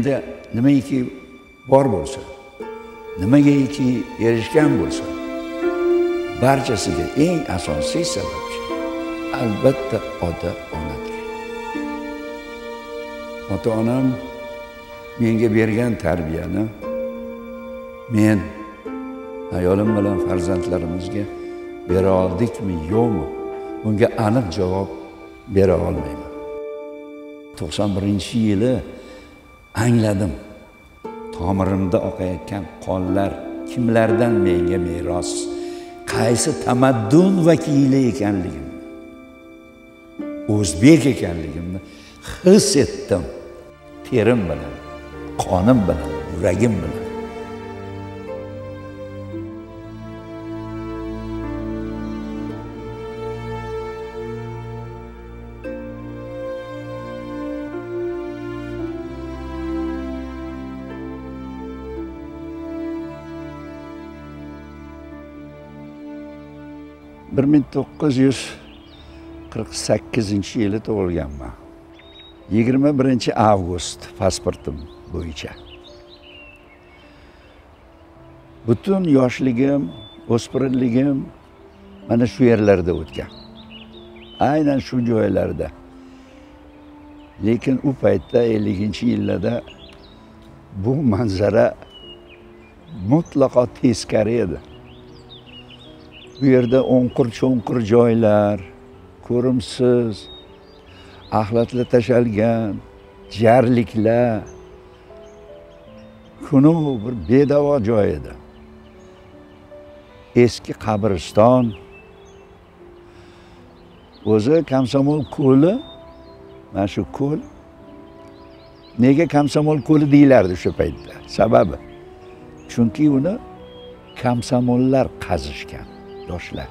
menda nimaiki bor bo'lsa, nimagaiki erishgan bo'lsa, barchasiga eng asosiy sababchi albatta ota-onadir. Ota-onam menga bergan tarbiyani men ayolim bilan farzandlarimizga bera oldikmi, yo'qmi? Bunga aniq javob bera olmayman. 91-yili angladim. Tomirimda oqayotgan qonlar kimlardan menga meros, qaysi tamaddun vakili ekanligimni, o'zbek ekanligimni his etdim. Terim bilan, qonim bilan, yuragim bilan. Bir 1948-yili tug'ilganman. 21-avgust pasportim bo'yicha. Butun yoshligim, o'spirinligim mana shu yerlarda o'tgan. Aynan shu joylarda. Lekin u paytda 50-yillarda bu manzara mutlaqo teskari edi. Bu yerda o'nqir-cho'nqir joylar, ko'rimsiz, axlatlar tashalgan, jarliklar, kunu bir bedavo joy edi. Eski qabriston, o'zi Komsomol ko'li, mana shu ko'l. Nega Komsomol ko'li deyilardi o'sha paytda? Sababi, chunki uni komsomollar qazishgan. Yoshlar.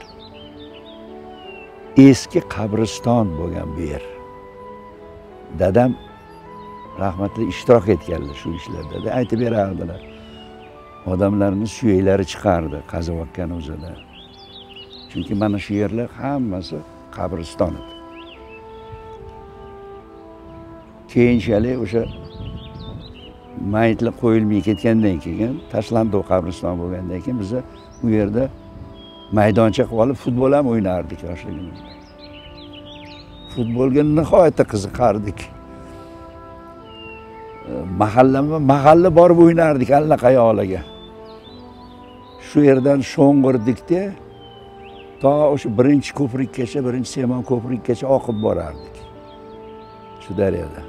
Eski qabriston bo'lgan bu yer. Dadam rahmatli ishtirok etganlar shu ishlarda. Aytib berardilar. Odamlarning suyaklari chiqardi qaziyotgan o'zida. Chunki mana shu yerlar hammasi qabriston edi. Keyinchalik o'sha mayitlar qo'yilmay ketgandan keyin, tashlandi qabriston bo'lgandan keyin biz bu yerda maydoncha qilib olib futbol ham o'ynardik yoshligimizda. Futbolga nihoyatda qiziqardik. Mahalla borib o'ynardik allaqayoqlarga. Shu yerdan sho'ng'irdikda to o'sha birinchi ko'prikgacha, birinchi Semon ko'prikgacha oqib borardik. Shu daryoda.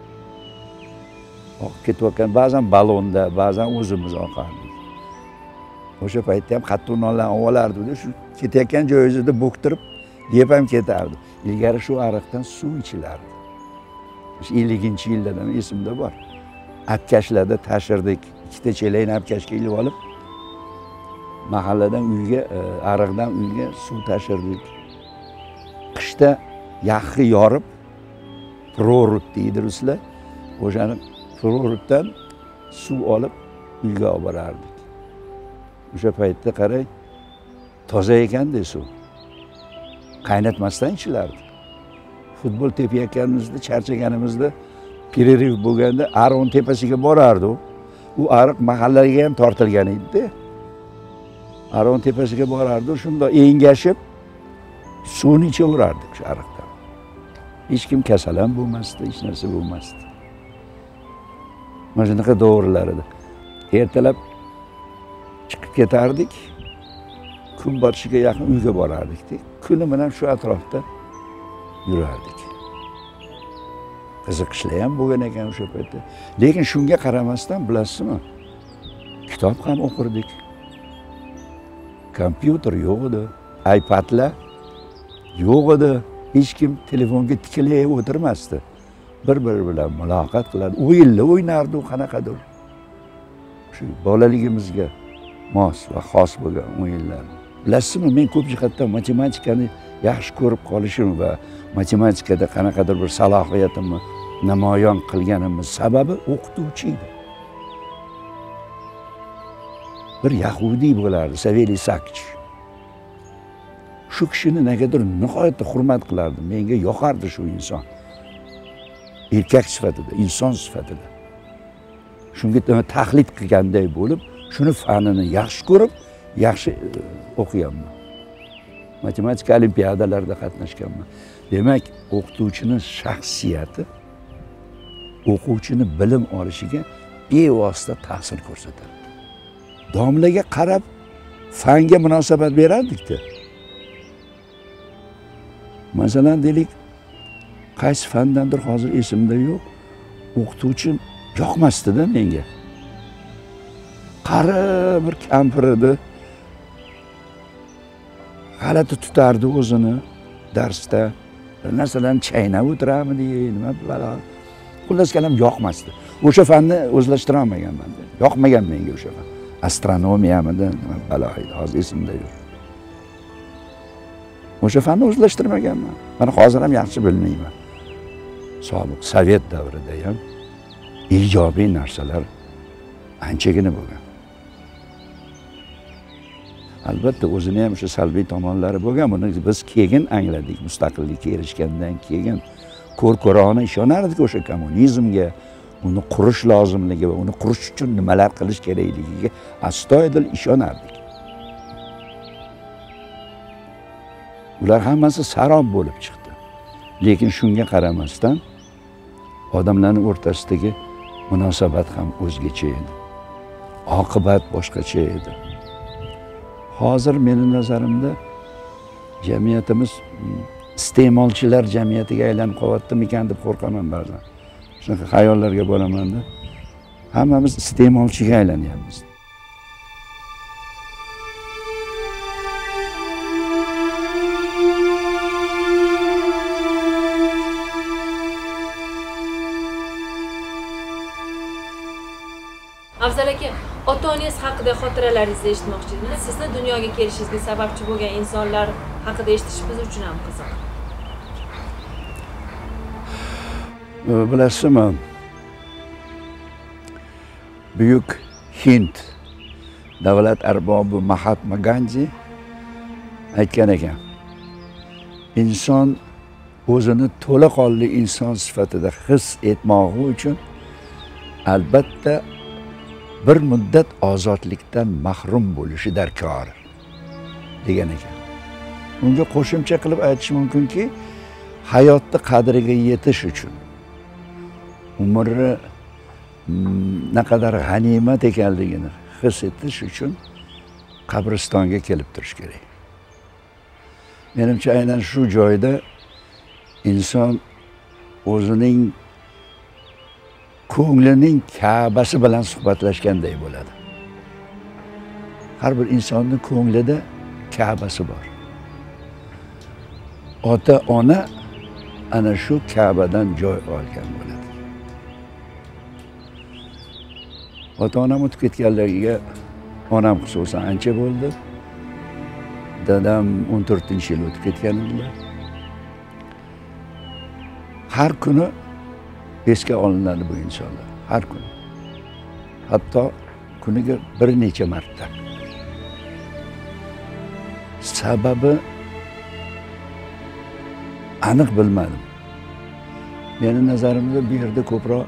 Oqib ketayotgan, ba'zan balonda, ba'zan o'zimiz oqardik. O'sha paytda ham qattiq nonlarni olardi-da, shu ketayotgan joyingizda bo'ktirib yeb ham ketardi. Ilgari shu ariqdan suv ichilardi. 50-yillardan esimda bor. Apkashlarda tashirdik, ikkita chelakni apkashga ilib olib, mahalladan uyga, ariqdan uyga suv tashirdik. Qishda yaxshi yorib, prorud deydi ruslar. O'shani proruddan suv olib uyga olib borardik. O'sha paytda qarang, toza ekanda suv. Qaynatmasdan ichilardi. Futbol tepayotganimizda, charchaganimizda, pereriv bo'lganda Aron tepasiga borardi. U ariq mahallaga ham tortilgan edi-da. Aron tepasiga borardi, shunda engashib suvni ichaverardik shu ariqdan. Hech kim kasal ham bo'lmasdi, hech narsa bo'lmasdi. Mana shunaqa davrlar edi. Ertalab chiqib ketardik, kun botishiga yaqin uyga borardik. Kuni bilan shu atrofda yurardik. Qiziqishlar ham bo'lgan ekan o'sha paytda. Lekin shunga qaramasdan, bilasizmi? Kitob ham o'qirdik. Kompyuter yo'q edi, iPadlar yo'q edi. Hech kim telefonga tikilib o'tirmasdi. Bir-biri bilan muloqot qiladi. O'yinlar o'ynardi, qanaqadir. Shu bolaligimizga mos va xos bo'lgan o'yinlar. Bilasizmi, men ko'p jihatdan matematikani yaxshi ko'rib qolishim va matematikada qanaqadir bir salohiyatimni namoyon qilganimning sababi o'qituvchi edi. Bir yahudiy bo'lardi, Saveliy Sakich. Shu kishini negadir nihoyatda hurmat qilardim. Menga yoqardi shu inson. Erkak sifatida, inson sifatida. shunga tahlid qilganday bo'lib, shuni fanini yaxshi ko'rib, yaxshi o'qiyapman. Matematika olimpiadalarida qatnashganman. Demak, o'qituvchining shaxsiyati o'quvchini bilim olishiga bevosita ta'sir ko'rsatadi. Domlaga qarab fanga munosabat berardik-da. Masalan, deylik, qaysi fandandir hozir esimda yo'q, o'qituvchim yoqmasdi-da menga. Qari bir kampir edi. G'alati tutardi o'zini darsda. Bir narsalarni chaynab o'tiramidi, nima balo. Xullas kalam yoqmasdi. O'sha fanni o'zlashtira olmaganman. Yoqmagan menga o'sha fan. Astronomiyamidi, nima balo edi, hozir esimda yo'q. O'sha fanni o'zlashtirmaganman. Mana hozir ham yaxshi bilmayman. Sobiq Sovet davrida ham ijobiy narsalar anchagina bo'lgan. Albatta o'zini ham o'sha salbiy tomonlari bo'lgan. Buni biz keyin angladik, mustaqillikka erishgandan keyin ko'r-ko'rona ishonardik o'sha kommunizmga, uni qurish lozimligi va uni qurish uchun nimalar qilish kerakligiga astoydil ishonardik. Ular hammasi sarob bo'lib chiqdi. Lekin shunga qaramasdan odamlarning o'rtasidagi munosabat ham o'zgacha edi. Oqibat boshqacha edi. Hozir meni nazarimda jamiyatimiz iste'molchilar jamiyatiga aylanib qolyaptimikan deb qo'rqaman ba'zan. Shunaqa xayollarga bo'laman-da. Hammamiz iste'molchiga aylanyapmiz. Afzal aka, ota-onangiz haqida xotiralarningizni eshitmoqchi edim. Sizni dunyoga kelishingizga sababchi bo'lgan insonlar haqida eshitish biz uchun ham qiziq. Bilasizmi? Buyuk Hind davlat arbobi Mahatma Gandhi aytgan ekan. Inson o'zini to'laqonli inson sifatida his etmog'i uchun albatta bir muddat ozodlikdan mahrum bo'lishi darkor degan ekan. Unga qo'shimcha qilib aytish mumkinki, hayotni qadriga yetish uchun umri naqadar g'animat ekanligini his etish uchun qabristonga kelib turish kerak. Menimcha aynan shu joyda inson o'zining ko'nglining Ka'basi bilan suhbatlashganday bo'ladi. Har bir insonning ko'nglida Ka'basi bor. Ota-ona ana shu Ka'badan joy olgan bo'ladi. Ota-onam o'tib ketganligiga onam xususan ancha bo'ldi. Dadam 14-yil o'tib ketgan edilar. Har kuni esga olinadi bu insonlar, har kun. Hatto kuniga bir necha marta. Sababi aniq bilmadim. Meni nazarimda bu yerda ko'proq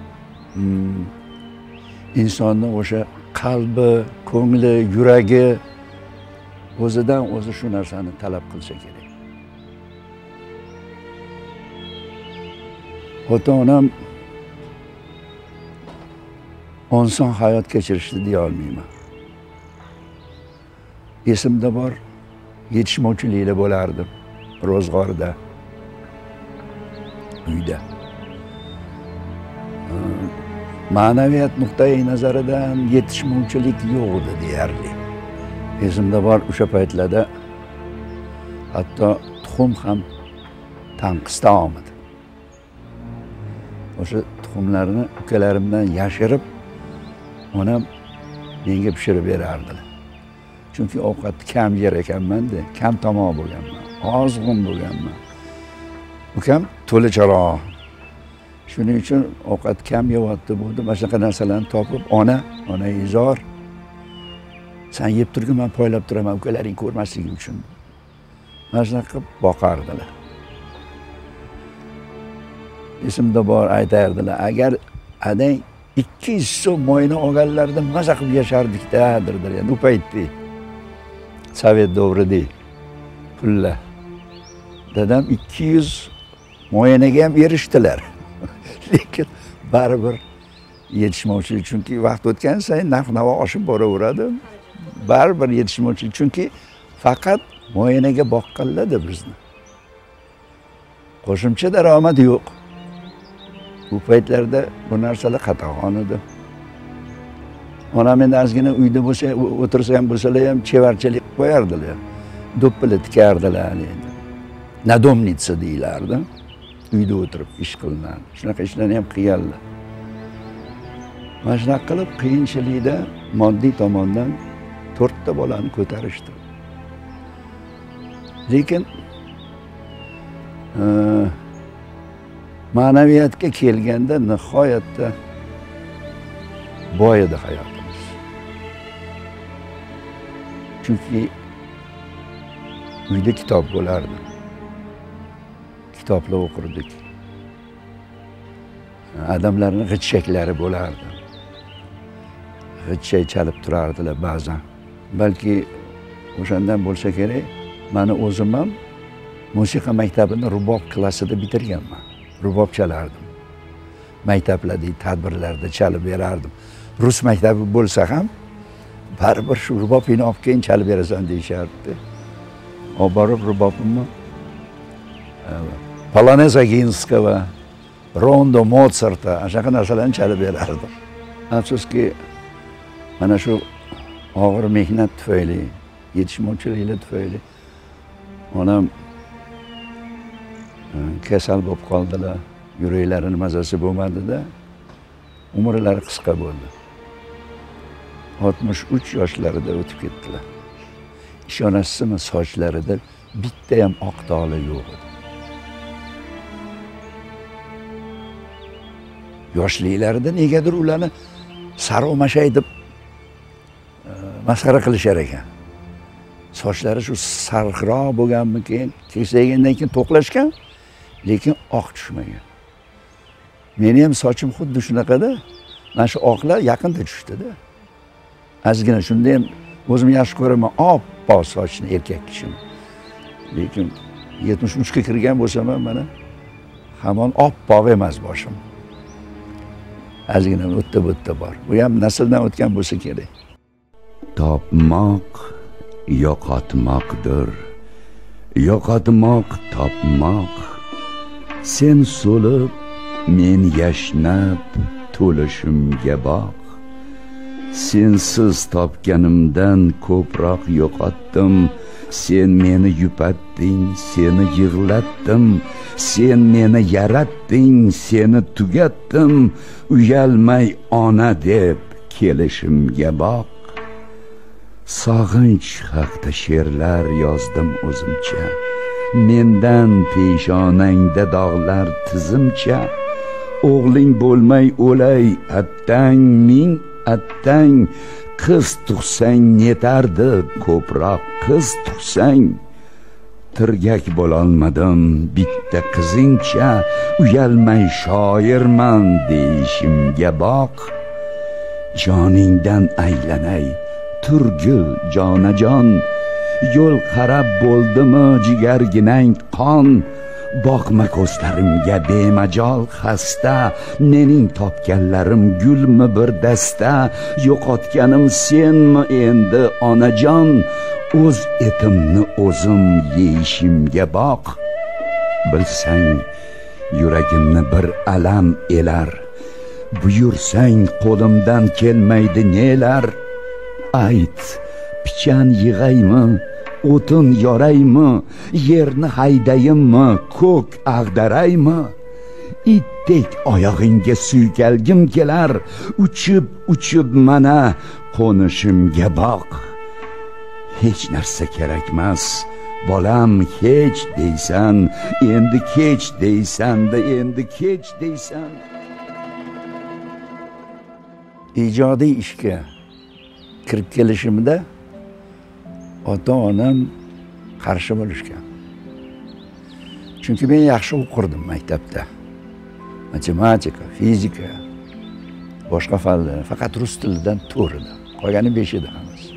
insonning o'sha qalbi, ko'ngli, yuragi o'zidan o'zi shu narsani talab qilsa kerak. Ota-onam oson hayot kechirishdi deya olmayman. Esimda bor, yetishmovchilikda bo'lardim, ro'zg'orda, uyda. Ma'naviyat nuqtai nazaridan yetishmovchilik yo'q edi deyarli. Esimda bor, o'sha paytlarda hatto tuxum ham tanqisda olmadi. O'sha tuxumlarni ukalarimdan yashirib, onam menga pishirib berardilar. Chunki ovqatni kam yer ekanman-da, kam tomoq bo'lganman, ozg'in bo'lganman. Ukam to'lacharoq. Shuning uchun ovqat kam yeyapti bo'ldi. Mana shunaqa narsalarni topib, ona izor. Sen yeb turgin, men poylab turaman ukalaring ko'rmasligi uchun. Mana shunaqa qilib boqardilar. Esimda bor, aytardilar, agar adang 200 so'm moyni olganlarda maza qilib yashardik-da, dirdir. Yani u paytda Sovet davrida pullar. Dadam 200 moyanaga ham erishdilar. Lekin baribir yetishmovchilik, chunki vaqt o'tgan sayin narx-navo oshib boraveradi. Baribir yetishmovchilik, chunki faqat moyanaga boqqanlar-da bizni. Qo'shimcha daromad yo'q. Bu paytlarda bu narsalar qatag'on edi. Onam endi ozgina uyda bo'lsa, o'tirsa ham bo'lsalar ham chevarchilik qo'yardilar. Do'ppili tikardilar endi. Nadomnitsa deylardi. Uyda o'tirib ish qilinadi. Shunaqa ishlarni ham qilganlar. Mana shunaqa qilib qiyinchilikda moddiy tomondan 4 ta bolani ko'tarishdi. Lekin ma'naviyatga kelganda nihoyatda boy edi hayotimiz. Chunki uyda kitob bo'lardi. Kitoblar o'qirdik. Odamlarning g'itshaklari bo'lardi. G'itshak chalib turardilar ba'zan. Balki o'shandan bo'lsa kerak, meni o'zim ham musiqa maktabini rubob klassida bitirganman. Rubob chalardim. Maktablarda, tadbirlarda chalib berardim. Rus maktabi bo'lsa ham baribir shu rubobini olib keyin chalib berasan deyishardi. Olib borib rubobimni Polonez Aginskого, Rondo, Mozart'a, shunaqa narsalarni chalib berardim. Afsuski, mana shu og'ir mehnat tufayli, yetishmovchiliklar tufayli onam kasal bo'lib qoldilar. Yuraklarining mazasi bo'lmadi-da, umrlari qisqa bo'ldi. 63 yoshlarida o'tib ketdilar. Ishonasizmi, sochlarida bitta ham oq toli yo'q edi. Yoshliklarida negadir ularni saromashay deb masxara qilishar ekan. Sochlari shu sarxiroq bo'lganmikin, keksaygandan keyin to'qlashgan, lekin oq tushmagan. Meni ham sochim xuddi shunaqada, mana shu oqlar yaqinda tushdi-da. Ozgina shunda ham o'zim yaxshi ko'raman, oppoq sochni erkak kishim. Lekin 73 ga kirgan bo'lsam ham mana hamon oppoq emas boshim. Ozgina o'tda bor. Bu ham nasldan o'tgan bo'lsa kerak. Topmoq yo'qotmoqdir. Yo'qotmoq topmoq. Sen so'lib, men yashnab, to'lishimga boq. Sensiz topganimdan ko'proq yo'qotdim. Sen meni yupatding, seni yig'latdim. Sen meni yaratding, seni tugatdim. Uyalmay ona deb kelishimga boq. Sog'inch haqida she'rlar yozdim o'zimcha. Mendan peshonangda dog'lar tizimcha. O'g'ling bo'lmay o'lay, attang ming attang. Qiz tug'sang netardi, ko'proq qiz tug'sang. Tirgak bo'lolmadim bitta qizingcha. Uyalmay shoirman deyishimga boq. Joningdan aylanay, turgul jonajon. Yo'l qarab bo'ldimi jigarginang qon. Boqma ko'zlarimga bemajol xasta. Mening topganlarim gulmi bir dasta. Yo'qotganim senmi endi onajon. O'z etimni o'zim yeyishimga boq. Bilsang yuragimni bir alam elar. Buyursang qo'limdan kelmaydi nelar. Ayt, pichan yig'aymi, o'tin yoraymi, yerni haydayimmi, ko'k ag'daraymi? Itdek oyog'ingga suykalgim kelar. Uchib mana qo'nishimga boq. Hech narsa kerakmas, bolam hech deysan, endi kech deysan-da, endi kech deysan. Ijodiy ishga kirib kelishimda ota-onam qarshi bo'lishgan. Chunki men yaxshi o'qirdim maktabda. Matematika, fizika. boshqa fanlar, faqat rus tilidan 4 edi. Qolgani 5 edi hammasi.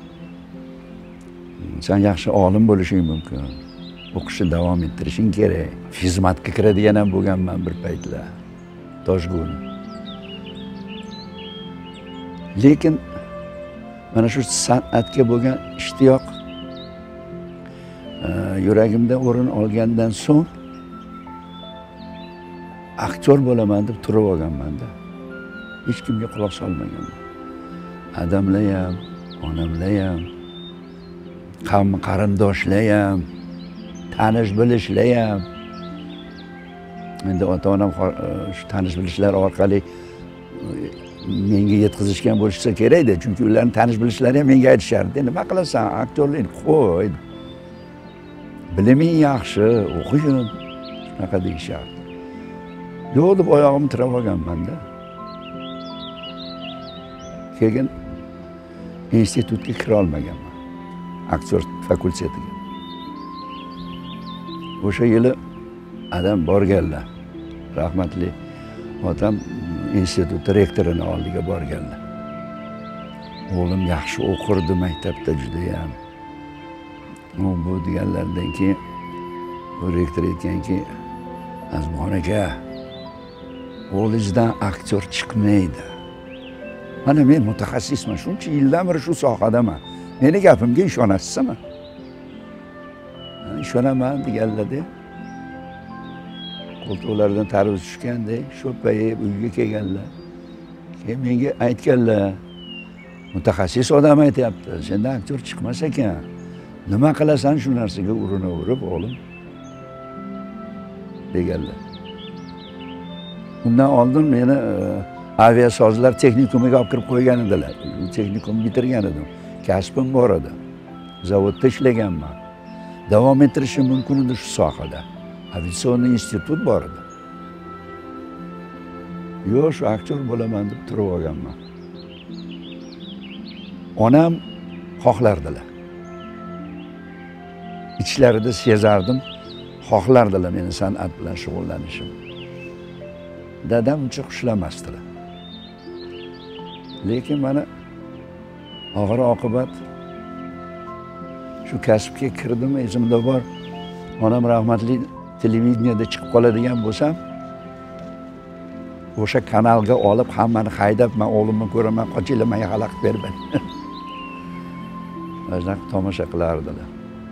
Sen yaxshi olim bo'lishing mumkin. O'qishni davom ettirishing kerak. Xizmatga kiradigan ham bo'lganman bir paytlar. Toshgun. Lekin mana shu san'atga bo'lgan ishtiyoq yuragimda o'rin olgandan so'ng aktyor bo'laman deb turib olganman-da. Hech kimga quloq solmaganman. Adamlar ham, onamlar ham, qarindoshlar ham, tanish bilishlar ham. Endi ota-onam shu tanish bilishlar orqali menga yetkazishgan bo'lsa kerak-da, chunki ularning tanish bilishlari ham menga aytishardi. Nima qilasan, aktyorlik qo'y. Biliming yaxshi, o'qigin. Shunaqa deyishardi. Yo'q deb oyog'imni tirab olganman-da. Keyin institutga kira olmaganman. Aktyor fakultetiga. O'sha yili adam borganlar. Rahmatli otam institut rektorining oldiga borganlar. O'g'lim yaxshi o'qirdi maktabda juda ham. Bu deganlardan keyin bu rektor aytganki, Azimxon aka, o'g'lingizdan aktyor chiqmaydi. Mana men mutaxassisman, shuncha yildan beri shu sohadaman. Meni gapimga ishonasizmi? Ishonaman deganlar-da. Qo'ltiqlaridan tarvuz tushganda sho'payib uyga kelganlar. Keyin menga aytganlar, mutaxassis odam aytyapti, sendan aktyor chiqmas ekan. Nima qilasan shu narsaga urinaverib, o'g'lim? deganlar. Undan oldin meni aviasozlar texnikumiga olib kirib qo'ygan edilar. Texnikumni bitirgan edim. Kasbim bor edi. Zavodda ishlaganman. Davom ettirishim mumkin edi shu sohada. Aviatsioniy institut bor edi. Yo'q, shu aktyor bo'laman deb turib olganman. Onam xohlardilar. İchlarida sezardim, xohlardilar meni san'at bilan shug'ullanishim. Dadam uncha xushlamasdilar. Lekin mana og'ir oqibat shu kasbga kirdim, esimda bor. Onam rahmatli televideniyada chiqib qoladigan bo'lsam, o'sha kanalga olib hammani haydab, men o'g'limni ko'raman, qochinglar, menga xalaqit bermang. O'zlari tomosha qilardilar.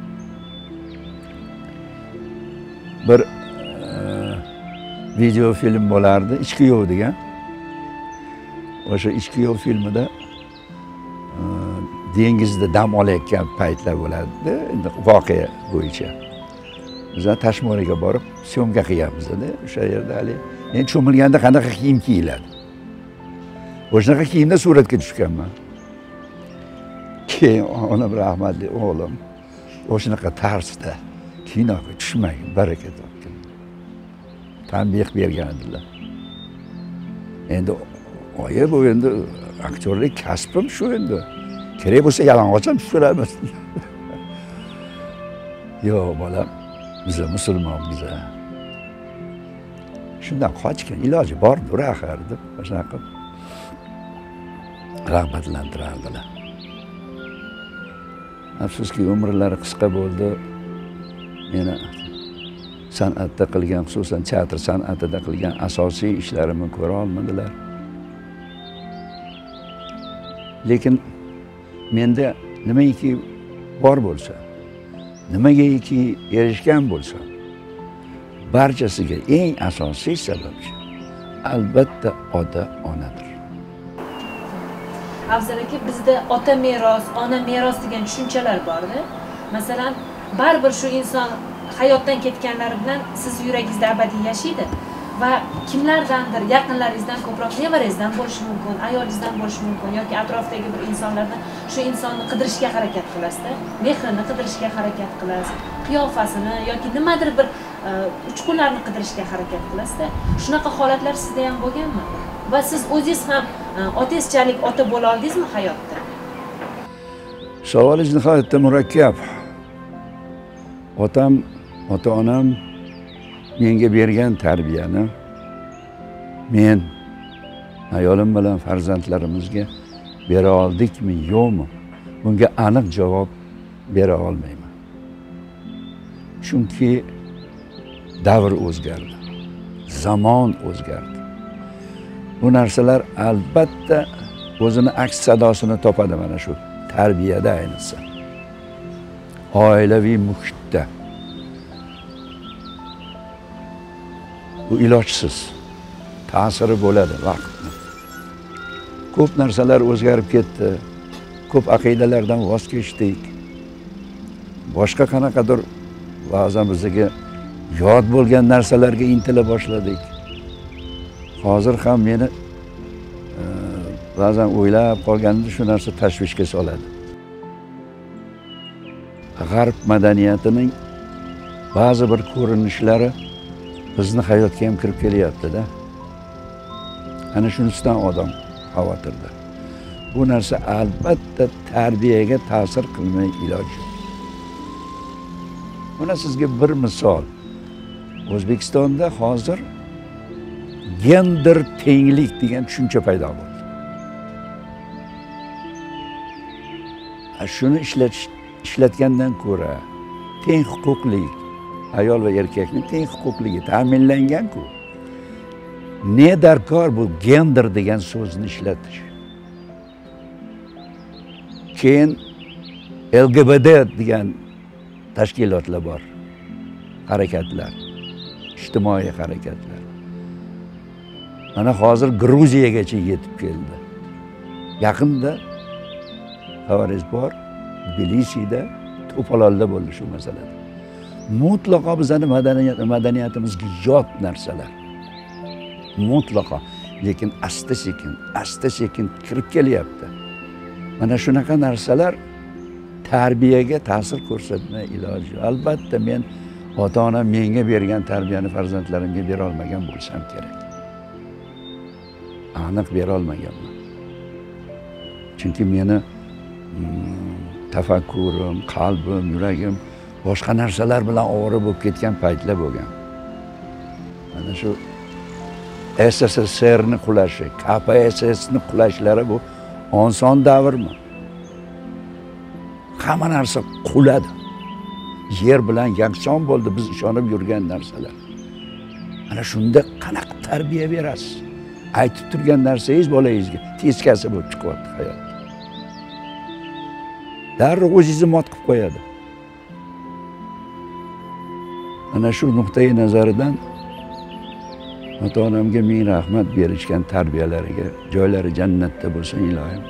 Bir video film bo'lardi, Ichki yo'q degan. O'sha Ichki yo'q filmida dengizda dam olayotgan paytlar bo'lardi, endi voqea bo'yicha. Bizlar Tashmoraga borib, syomka qilyapmiz-da, o'sha yerda hali men cho'milganda qanaqa kiyim kiyiladi. O'shaqa kiyimda suratga tushganman. Keyin onam rahmatli o'g'lim o'shanaqa tarzda kinoga tushmagin, baraka topgin. Tanbeh bergan edilar. Endi oyi bu endi aktyorlik kasbim shu endi. Kerak bo'lsa yalang'och ham tushiramiz. Yo'q, bolam, biz musulmonmiz. Shundan qochgan, iloji bordir axir deb o'shanaqa rag'batlantirardilar. Afsuski umrlari qisqa bo'ldi. Meni san'atda qilgan, xususan teatr san'atida qilgan asosiy ishlarimni ko'ra olmadilar. Lekin menda nimaiki bor bo'lsa, nimagaki erishgan bo'lsa, barchasiga eng asosiy sababchi albatta ota-onadir. Afzal aka, bizda ota meros, ona meros degan tushunchalar bor-da. Masalan, baribir shu inson hayotdan ketganlari bilan siz yuragingizda abadiy yashaydi va kimlardandir, yaqinlaringizdan ko'proq nevarangizdan bo'lishi mumkin, ayolingizdan bo'lishi mumkin yoki atrofdagi bir insonlardan shu insonni qidirishga harakat qilasizda, mehrini qidirishga harakat qilasiz, qiyofasini yoki nimadir bir uchqunlarni qidirishga harakat qilasizda. Shunaqa holatlar sizda ham bo'lganmi? Va siz o'zingiz ham otangizchalik ota bo'la oldingizmi hayotda? Savolingiz nihoyatda murakkab. Otam, ota-onam menga bergan tarbiyani men ayolim bilan farzandlarimizga bera oldikmi, yo'qmi? Bunga aniq javob bera olmayman. Chunki davr o'zgardi. Zamon o'zgardi. Bu narsalar albatta o'zini aks sadosini topadi mana shu tarbiyada ayniqsa. Oilaviy muhitda. Bu ilojsiz ta'siri bo'ladi vaqtni. Ko'p narsalar o'zgarib ketdi. Ko'p aqidalardan voz kechdik. Boshqa qanaqadir ba'zan bizga yod bo'lgan narsalarga intila boshladik. Hozir ham meni ba'zan o'ylab qolganimda shu narsa tashvishga soladi. G'arb madaniyatining ba'zi bir ko'rinishlari bizni hayotga ham kirib kelyapti-da. Ana shunisidan odam xavotirda. Bu narsa albatta tarbiyaga ta'sir qilmay iloj yo'q. Mana sizga bir misol. O'zbekistonda hozir gender tenglik degan tushuncha paydo bo'ldi. Shuni ishlatgandan ko'ra teng huquqli ayol va erkakning teng huquqligi ta'minlangan-ku. Ne darkor bu gender degan so'zni ishlatish. Keyin LGBT degan tashkilotlar bor. Harakatlar, ijtimoiy harakatlar. Mana hozir Gruziyagacha yetib keldi. Yaqinda xabaringiz bor, Tbilisida to'polonlar bo'ldi shu masalada. Mutlaqo bizning madaniyatimizga yot narsalar. Mutlaqo, lekin asta-sekin kirib kelyapti. Mana shunaqa narsalar tarbiyaga ta'sir ko'rsatmay iloji yo'q. Albatta men ota-onam menga bergan tarbiyani farzandlarimga bera olmagan bo'lsam kerak. Aniq bera olmaganman. Chunki meni tafakkurim, qalbim, yuragim boshqa narsalar bilan ovora bo'lib ketgan paytlar bo'lgan. Mana shu SSSRni qulashi, KPSSni qulashlari bu oson davrmi? Hamma narsa quladi. Yer bilan yakson bo'ldi biz ishonib yurgan narsalar. Ana shunda qanaqa tarbiya berasiz? Aytib turgan narsangiz bolangizga teskasi bo'lib chiqyapti hayot. Darrov o'zingizni mot qilib qo'yadi. Ana shu nuqtai nazaridan ota-onamga ming rahmat berishgan tarbiyalariga, joylari jannatda bo'lsin ilohim.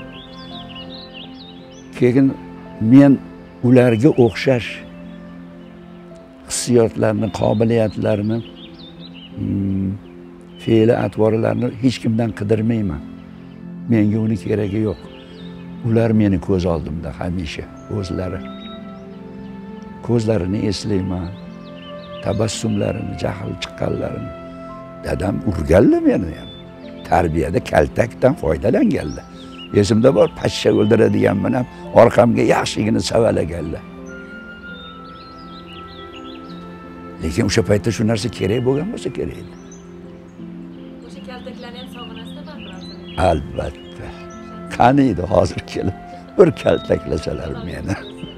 Keyin men ularga o'xshash hissiyotlarni, qobiliyatlarni, fe'li atvorlarni hech kimdan qidirmayman. Menga uni keragi yo'q. Ular meni ko'z oldimda hamisha o'zlari. Ko'zlarini eslayman, tabassumlarini, jahl chiqqanlarini. Dadam urganlar meni ham. Tarbiyada kaltakdan foydalanganlar. Esimda bor, pashsha o'ldiradiganman ham orqamga yaxshigina savalaganlar. Lekin o'sha paytda shu narsa kerak bo'lgan bo'lsa kerak edi. O'sha kaltaklarni ham sog'inasizmi, birodar? Albatta. Qani edi hozir kelib bir kaltaklasalar meni.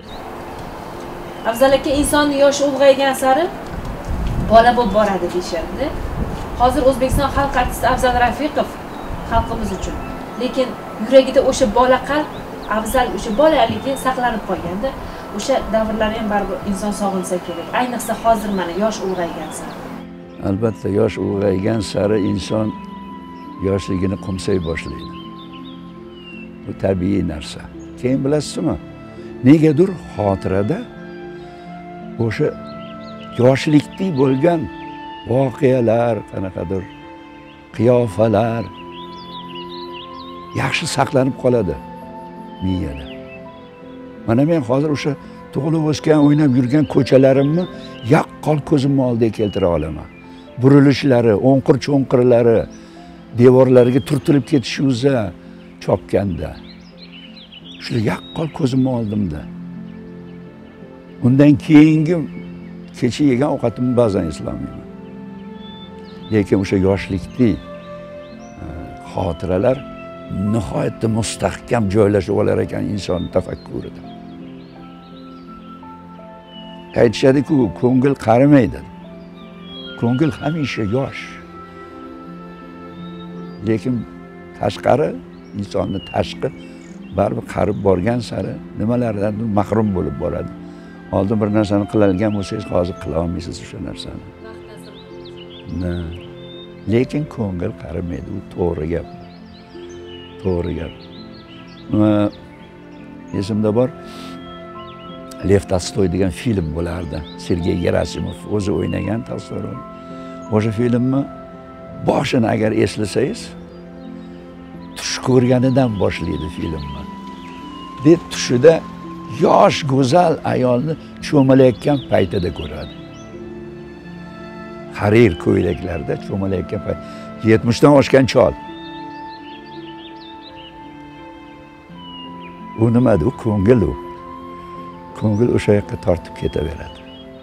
Afzal aka, inson yoshi ulg'aygan sari bola bo'lib boradi deyshadi. Hozir O'zbekiston xalq artisti Afzal Rafiqov xalqimiz uchun. Lekin yuragida o'sha bola qalb, Afzal o'sha bolaligi saqlanib qolganda, o'sha davrlarni ham baribir inson sog'insa kerak. Ayniqsa hozir mana yosh ulg'aygan sari. Albatta yosh ulg'aygan sari inson yoshligini qo'msay boshlaydi. Bu tabiiy narsa. Keyin bilasizmi? Negadir xotirada o'sha yoshlikda bo'lgan voqealar, qanaqadir qiyofalar yaxshi saqlanib qoladi miyada. Mana men hozir o'sha tug'ilib o'sgan, o'ynab yurgan ko'chalarimni yaqqol ko'zimni oldiga keltira olaman. Burilishlari, o'nqir-cho'nqirlari, devorlariga turtilib ketishuza chopganda. Shular yaqqol ko'zimni oldimda. Undan keyingi kecha yegan ovqatimni ba'zan eslamayman. Lekin o'sha yoshlikda xotiralar nihoyatda mustahkam joylashib olar ekan inson tafakkurida. Aytishadi-ku, ko'ngil qarimaydi. Ko'ngil hamisha yosh. Lekin tashqari, insonni tashqi baribir qarib borgan sari nimalardan mahrum bo'lib boradi. Oldin bir narsani qiladigan bo'lsangiz, hozir qila olmaysiz o'sha narsani. Lekin ko'ngil qarimaydi, u to'g'ri gap. To'g'ri gap. Esimda bor, Lev Tolstoy degan film bo'lardi. Sergey Gerasimov o'zi o'ynagan Tolstoyni. O'sha filmni boshini agar eslasangiz, tush ko'rganidan boshlaydi filmni. Deb tushida yosh go'zal ayolni cho'malayotgan paytida ko'radi. Harir ko'ylaklarda cho'malayotgan payt. 70 dan oshgan chol. U nimadi? U ko'ngil u. Ko'ngil o'sha yoqqa tortib ketaveradi.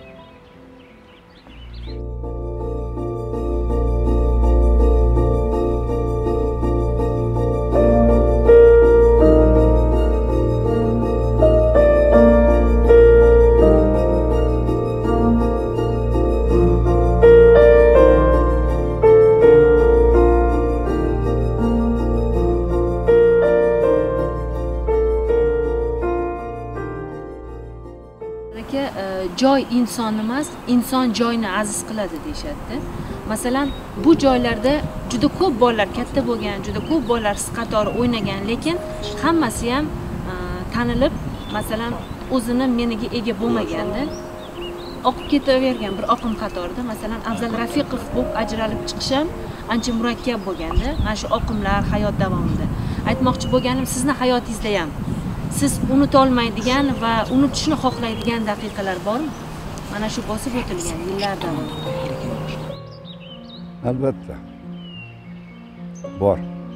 Joy inson emas, inson joyni aziz qiladi deyshadi. Masalan, bu joylarda juda ko'p bolalar katta bo'lgan, juda ko'p bolalar qatori o'ynagan, lekin hammasi ham tanilib, masalan, o'zini meniga ega bo'lmaganda oqib ketavergan bir oqim qatorida, masalan, Afzal Rafiqov bo'lib ajralib chiqish ham ancha murakkab bo'lganda, mana shu oqimlar hayot davomida. Aytmoqchi bo'lganim, sizni hayotingizda ham siz unutolmaydigan va unutishni xohlaydigan daqiqalar bormi? Mana shu bosib o'tilgan yillar davomida. Albatta. Bor.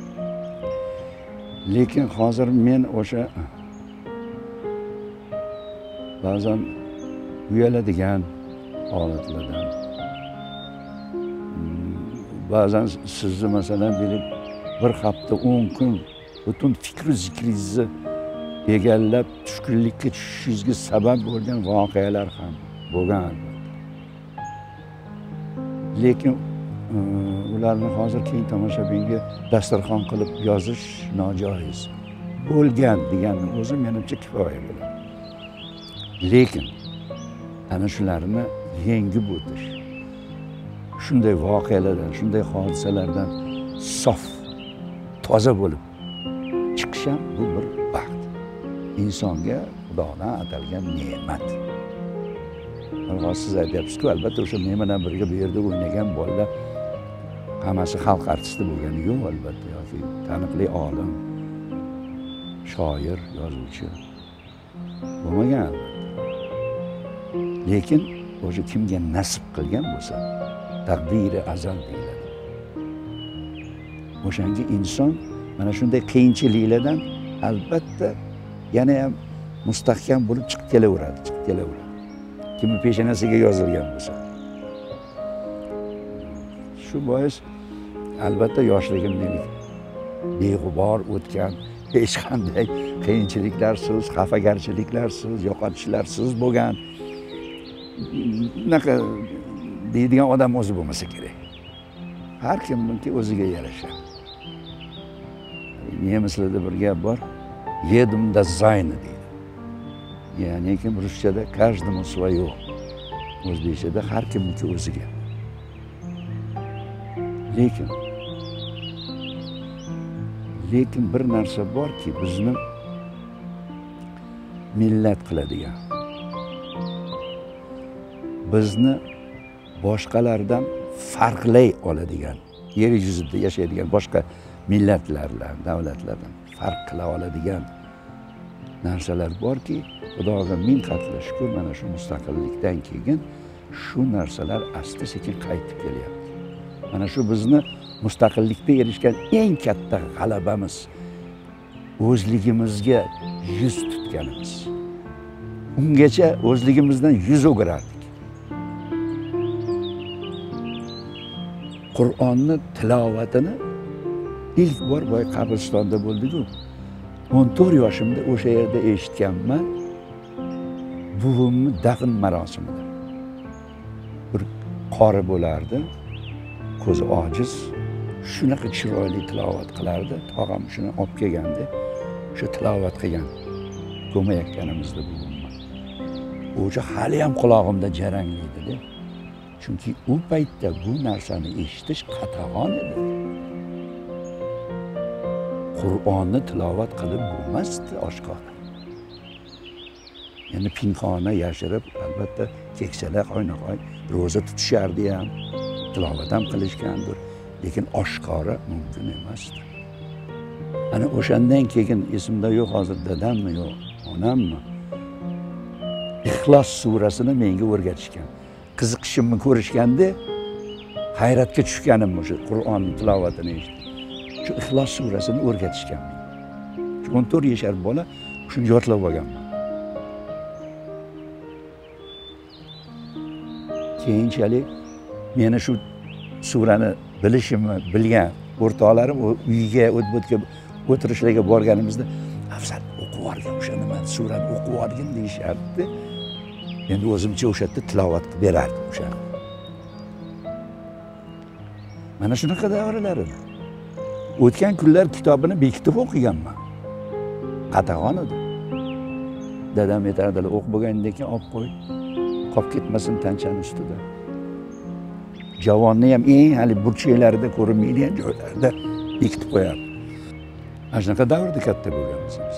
Lekin hozir men o'sha ba'zan uyaladigan holatlardan, ba'zan sizni masalan deylik bir hafta 10 kun butun fikr zikringizni egallab tushkunlikka tushishingizga sabab bo'lgan voqealar ham bo'lgan. Lekin ularni hozir keng tomoshabinga dasturxon qilib yozish nojoiz. Bo'lgan deganning o'zi menimcha kifoya bo'ladi. Lekin ana shularni yengib o'tish, shunday voqealardan, shunday hodisalardan sof, toza bo'lib chiqish ham bu bir baxt. İnsonga Xudodan atalgan ne'mat. Mana siz aytyapsiz-ku, albatta o'sha men bilan birga bu yerda o'ynagan bolalar hammasi xalq artisti bo'lgani yo'q, albatta, yoki taniqli olim, shoir, yozuvchi bo'lmagan. Lekin o'sha kimga nasib qilgan bo'lsa, taqdiri azal deyiladi. O'shanga inson mana shunday qiyinchiliklardan albatta yana ham mustahkam bo'lib chiqib kelaveradi. Kimni peshonasiga yozilgan bo'lsa. Shu bois albatta yoshligimdagi beg'ubor o'tgan, hech qanday qiyinchiliklarsiz, xafagarchiliklarsiz, yo'qotishlarsiz bo'lgan bunaqa deydigan odam o'zi bo'lmasa kerak. Har kimniki o'ziga yarasha. Nemislarda bir gap bor. Jedem das Seine deydi. Ya'ni kim ruschada каждому свое. O'zbekchada har kimniki o'ziga. Lekin bir narsa borki, bizni millat qiladigan. Bizni boshqalardan farqlay oladigan, yer yuzida yashaydigan boshqa millatlardan, davlatlardan farq qila oladigan narsalar borki, Xudoga ming qatla shukr, mana shu mustaqillikdan keyin shu narsalar asta-sekin qaytib kelyapti. Mana shu bizni mustaqillikda erishgan eng katta g'alabamiz, o'zligimizga yuz tutganimiz. Ungacha o'zligimizdan yuz o'girardik. Qur'onni tilovatini ilk bor boy qabristonda bo'ldik-ku. 14 yoshimda o'sha yerda eshitganman. Buvimni dafn marosimida. Bir qori bo'lardi. Ko'zi ojiz, shunaqa chiroyli tilovat qilardi. Tog'am shuni olib kelganda, shu tilovat qilgan. Ko'mayotganimizda buvimni. O'sha hali ham qulog'imda jaranglaydi-da. Chunki u paytda bu narsani eshitish qatag'on edi. Qur'onni tilovat qilib bo'lmasdi oshkor. Yani pinhona yashirib, albatta keksalar qo'ynoqoy ro'za tutishardi ham, tilovat ham qilishgandir, lekin oshkora mumkin emasdi. Ana o'shandan keyin esimda yo'q hozir dadammi yo'q, onammi? Ixlos surasini menga o'rgatishgan. Qiziqishimni ko'rishganda hayratga tushganim o'sha Qur'onning tilovatini eshitib. Shu Ixlos surasini o'rgatishgan. 14 yashar bola shuni yodlab olganman. Keyinchalik meni shu surani bilishimni bilgan o'rtoqlarim uyiga o'tbotga o'tirishlarga borganimizda afzal o'qib olgin o'sha nima surani o'qib olgin deyishardi. Endi o'zimcha o'sha yerda tilovat qilib berardim o'sha. Mana shunaqa davrlar edi. O'tgan kunlar kitobini bekitib o'qiganman. Qatag'on edi. Dadam aytardilar, o'qib bo'lgandan keyin olib qo'y. Qolib ketmasin tanchani ustida. Javonni ham eng hali burchaklarida ko'rinmaydigan joylarda bekitib qo'yardi. Ana shunaqa davrda katta bo'lganmiz biz.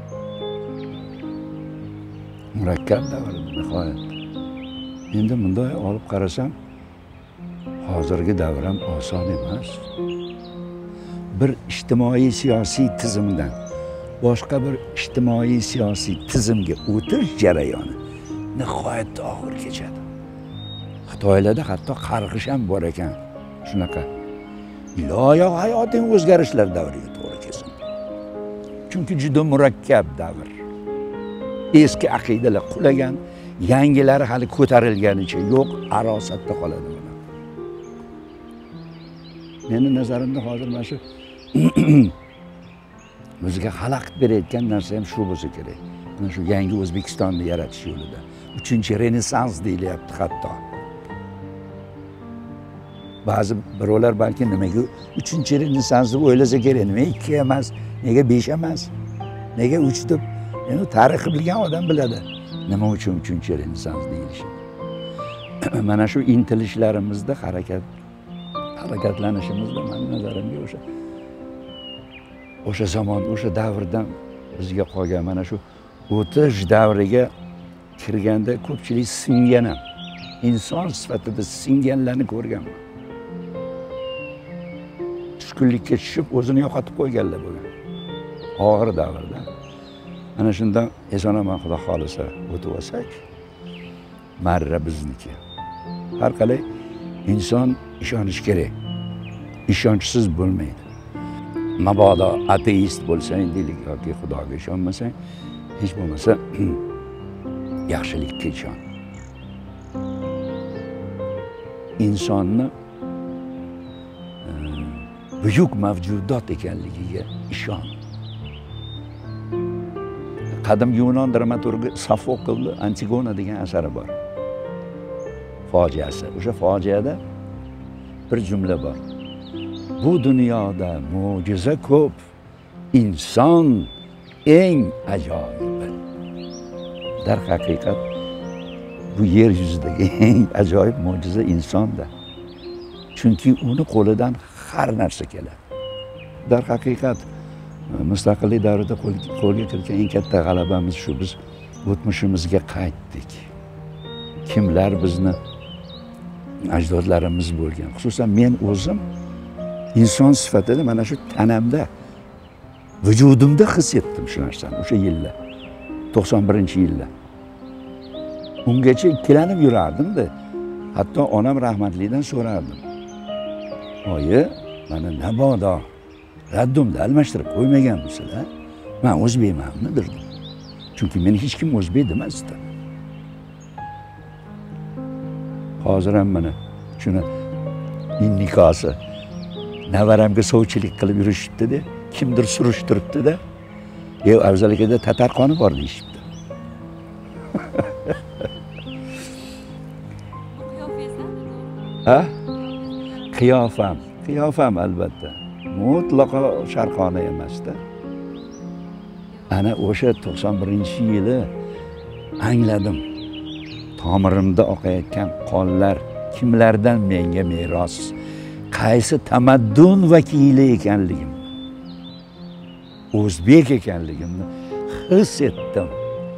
Murakkab davr nihoyat. Endi bunday olib qarasam, hozirgi davr ham oson emas. Bir ijtimoiy siyosiy tizimdan boshqa bir ijtimoiy siyosiy tizimga o'tish jarayoni nihoyatda og'ir kechadi. Xitoylarda hatto qarg'ish ham bor ekan. Shunaqa. Iloyo hayoting o'zgarishlar davriga to'g'ri kelsin. Chunki juda murakkab davr. Eski aqidalar qulagan, yangilari hali ko'tarilganicha yo'q, arosatda qoladi buni. Meni nazarimda hozir mana shu bizga xalaqit berayotgan narsa ham shu bo'lsa kerak. Mana shu yangi O'zbekistonni yaratish yo'lida. 3-renessans deyilyapti hatto. Ba'zi birovlar balki nimaga 3-renessans deb o'ylasa kerak, nima 2 emas, nega 5 emas, nega 3 deb. Endi tarixni bilgan odam biladi. Nima uchun 3-renessans deyilishi. Mana shu intilishlarimizda harakatlanishimizda mening nazarimga o'sha zamon, o'sha davrdan bizga qolgan mana shu o'tish davriga kirganda ko'pchilik singan ham, inson sifatida singanlarni ko'rganman. Tushkunlikka tushib o'zini yo'qotib qo'yganlar bo'lgan. Og'ir davrda. Ana shundan eson-omon Xudo xolisa o'tib olsak, marra bizniki. Har qalay inson ishonish kerak. Ishonchsiz bo'lmaydi. Mabodo ateist bo'lsang, deylik yoki Xudoga ishonmasang, hech bo'lmasa yaxshilikka ishon. Insonni buyuk mavjudot ekanligiga ishon. Qadim Yunon dramaturgi Sofoklni Antigona degan asari bor. Fojiasi. O'sha fojiada bir jumla bor. Bu dunyoda mo'jiza ko'p, inson eng ajoyibi. Dar haqiqat bu yer yuzidagi eng ajoyib mo'jiza insonda. Chunki uni qo'lidan har narsa keladi. Dar haqiqat mustaqillik davrida qo'lga kiritgan eng katta g'alabamiz shu, biz o'tmishimizga qaytdik. Kimlar bizni ajdodlarimiz bo'lgan. Xususan men o'zim inson sifatida mana shu tanamda, vujudimda his etdim shu narsani o'sha yillar. 91-yillar. Ungacha ikkilanib yurardim-da. Hatto onam rahmatlidan so'rardim. Oyi, mana nabodo raddumni almashtirib qo'ymaganmisizlar? Men o'zbekmanmi derdim. Chunki meni hech kim o'zbek demasdi. Hozir ham mana shuni nikosi navaramga sovchilik qilib yurishibdi-da, kimdir surishtiribdi-da. Afzal akada tatar qoni bor deyishibdi. Ha? Qiyofam albatta. Mutlaqo sharqona emasda. Ana o'sha 91-yili angladim. Tomirimda oqayotgan qonlar kimlardan menga meros, qaysi tamaddun vakili ekanligim, o'zbek ekanligimni his etdim.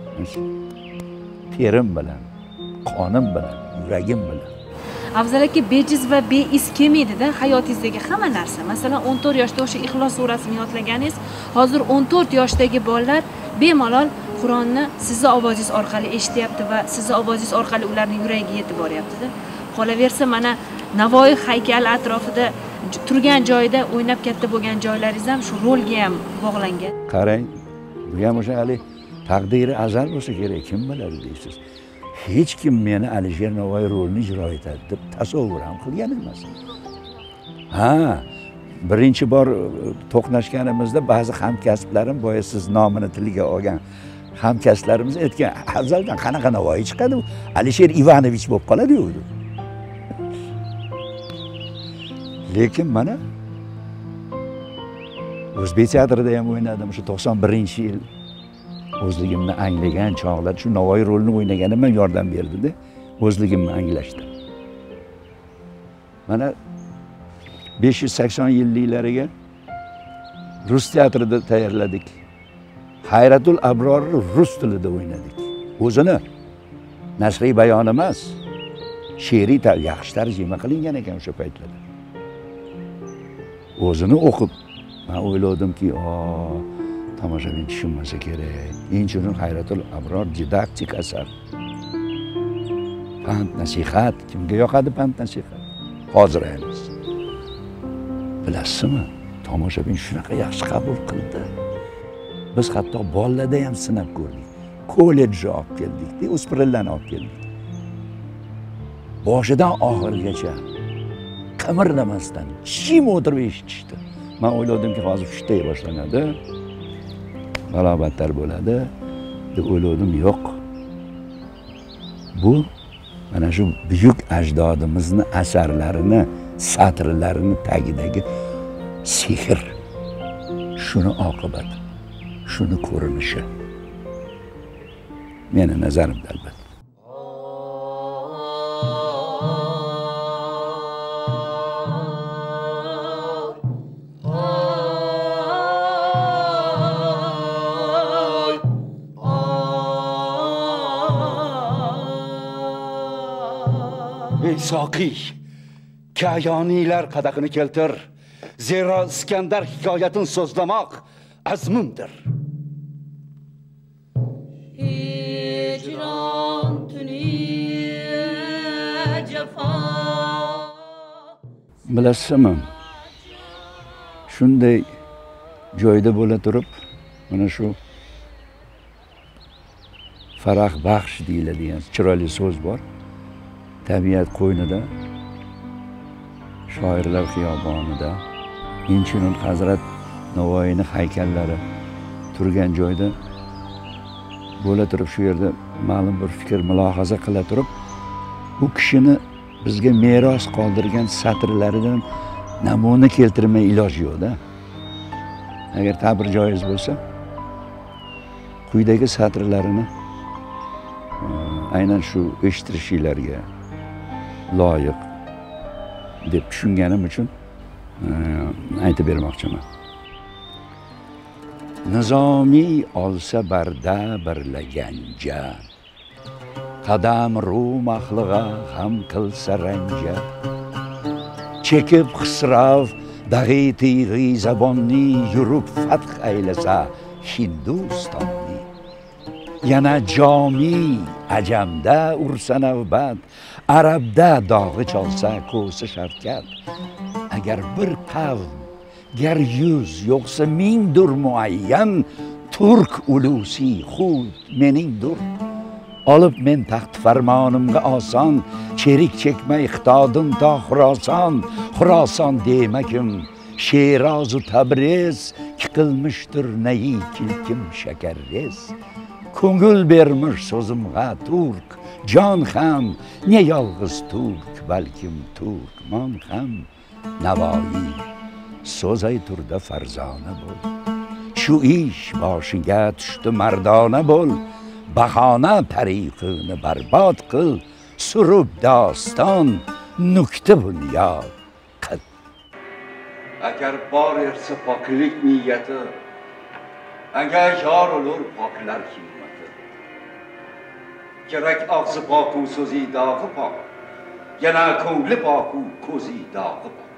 Terim bilan, qonim bilan, yuragim bilan. Afzal aka bejiz va beis kelmaydi-da hayotingizdagi hamma narsa. Masalan, 14 yoshda o'sha Ixlos surasini yodlaganingiz, hozir 14 yoshdagi bolalar bemalol Qur'onni sizni ovozingiz orqali eshityapti va sizni ovozingiz orqali ularning yuragiga yetib boryapti-da. Qolaversa, mana Navoiy haykali atrofida turgan joyda o'ynab katta bo'lgan joylaringiz ham shu rolga ham bog'langan. Qarang, bu ham o'sha hali taqdiri azal bo'lsa kerak, kim biladi deysiz. Hech kim meni Alisher Navoiy rolini ijro etadi deb tasavvur ham qilgan emas. Ha, birinchi bor to'qnashganimizda ba'zi hamkasblarim boya siz nomini tiliga olgan hamkasblarimiz aytgan, Afzaldan qanaqa Navoiy chiqadi? Alisher Ivanovich bo'lib qoladi-yu. Lekin mana O'zbek teatrida ham o'ynadim, shu 91-yil o'zligimni anglagan chog'lar, shu Navoiy rolini o'ynaganim ham yordam berdi-da, o'zligimni anglashdi. Mana 580 yilliklariga rus teatrida tayyorladik. Hayratul Abrorni rus tilida o'ynadik. O'zini nasriy bayon emas, she'riy yaxshi tarjima qilingan ekan o'sha paytlarda. O'zini o'qib, men o'yladimki, tomoshabin tushunmasa kerak. Inchunun Hayratul Abror didaktik asar. Pand nasihat, kimga yoqadi pand nasihat? Hozir emas. Bilasizmi? Tomoshabin shunaqa yaxshi qabul qildi. Biz hatto bolalarda ham sinab ko'rdik. Kollejga olib keldik, o'spirinlarni olib keldik. Boshidan oxirigacha qimirlamasdan jim o'tirib eshitishdi. Men o'yladimki, hozir hushtay boshlanadi. Balobatlar bo'ladi deb o'yladim, yo'q. Bu mana shu buyuk ajdodimizni asarlarini, satrlarini tagidagi sehr. Shuni oqibati, shuni ko'rinishi. Meni nazarimda albatta. Ey Soqiy, kayoniylar qadaqini keltir. Zero Iskandar hikoyatin so'zlamoq azmimdir. Hicron tuni jafo. Bilasizmi? Shunday joyda bo'la turib, mana shu farah baxsh deyiladigan chiroyli so'z bor. Tabiat qo'ynida, shoirlar xiyobonida, Inchunun Hazrat Navoiyni haykallari turgan joyda bo'la turib, shu yerda ma'lum bir fikr mulohaza qila turib, u kishini bizga meros qoldirgan satrlaridan namuna keltirmay iloj yo'q-da. Agar ta'bir joiz bo'lsa, quyidagi satrlarini aynan shu eshittirishinglarga loyiq deb tushunganim uchun aytib bermoqchiman. Nizomiy olsa barda birlaganja, qadam ru mahlig'a ham qilsa ranja, chekib xisrav dag'iti zabonni yurib fath aylasa Hindustonni. Yana jomi ajamda ursa navbat, arabda dog'i cholsa ko'si shavkat. Agar bir qavm, gar 100 yo'qsa 1000dur muayyan, turk ulusi xud meningdur. Olib men taxt farmonimga oson, cherik chekmay xitodim to Xuroson. Xuroson demakim, Şirazu Tabriz qilmishdir neyi kilkim shakarrez. Ko'ngil bermish so'zimga turk, jon ham ne yolg'iz turk, balkim turkmon ham Navoiy. So'z ayturda farzona bo'l. Shu ish boshiga tushdi mardona bo'l. Bahona tariqini barbod qil, surub doston nukta bunyod qil. Agar bor ersa poklik niyati, agar yor olur poklar himmati. Kerak og'zi poku so'zi dog'i pok, yana ko'ngli poku ko'zi dog'i pok.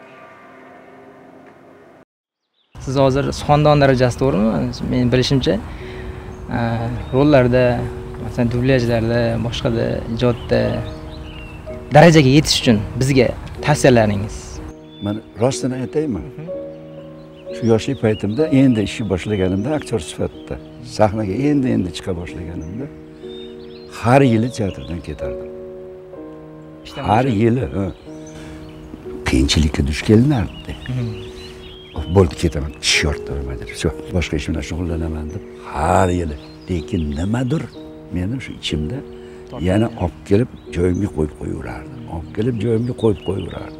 Siz hozir suxandon darajasida to'g'rimi? Men bilishimcha, rollarda, masalan, dublyajlarda, boshqada ijodda darajaga yetish uchun bizga tavsiyalaringiz. Men rostini aytaymi? Shu yoshlik paytimda endi ishni boshlaganimda aktyor sifatida sahnaga endi chiqa boshlaganimda har yili teatrdan ketardim. Har yili qiyinchilikka duch kelinardi. Bo'ldi ketaman, tish yortiraman deb. Shu boshqa ish bilan shug'ullanaman deb har yili. Lekin nimadir meni shu ichimda yana olib kelib joyimga qo'yib qo'yaverardi. Olib kelib joyimga qo'yib qo'yaverardi.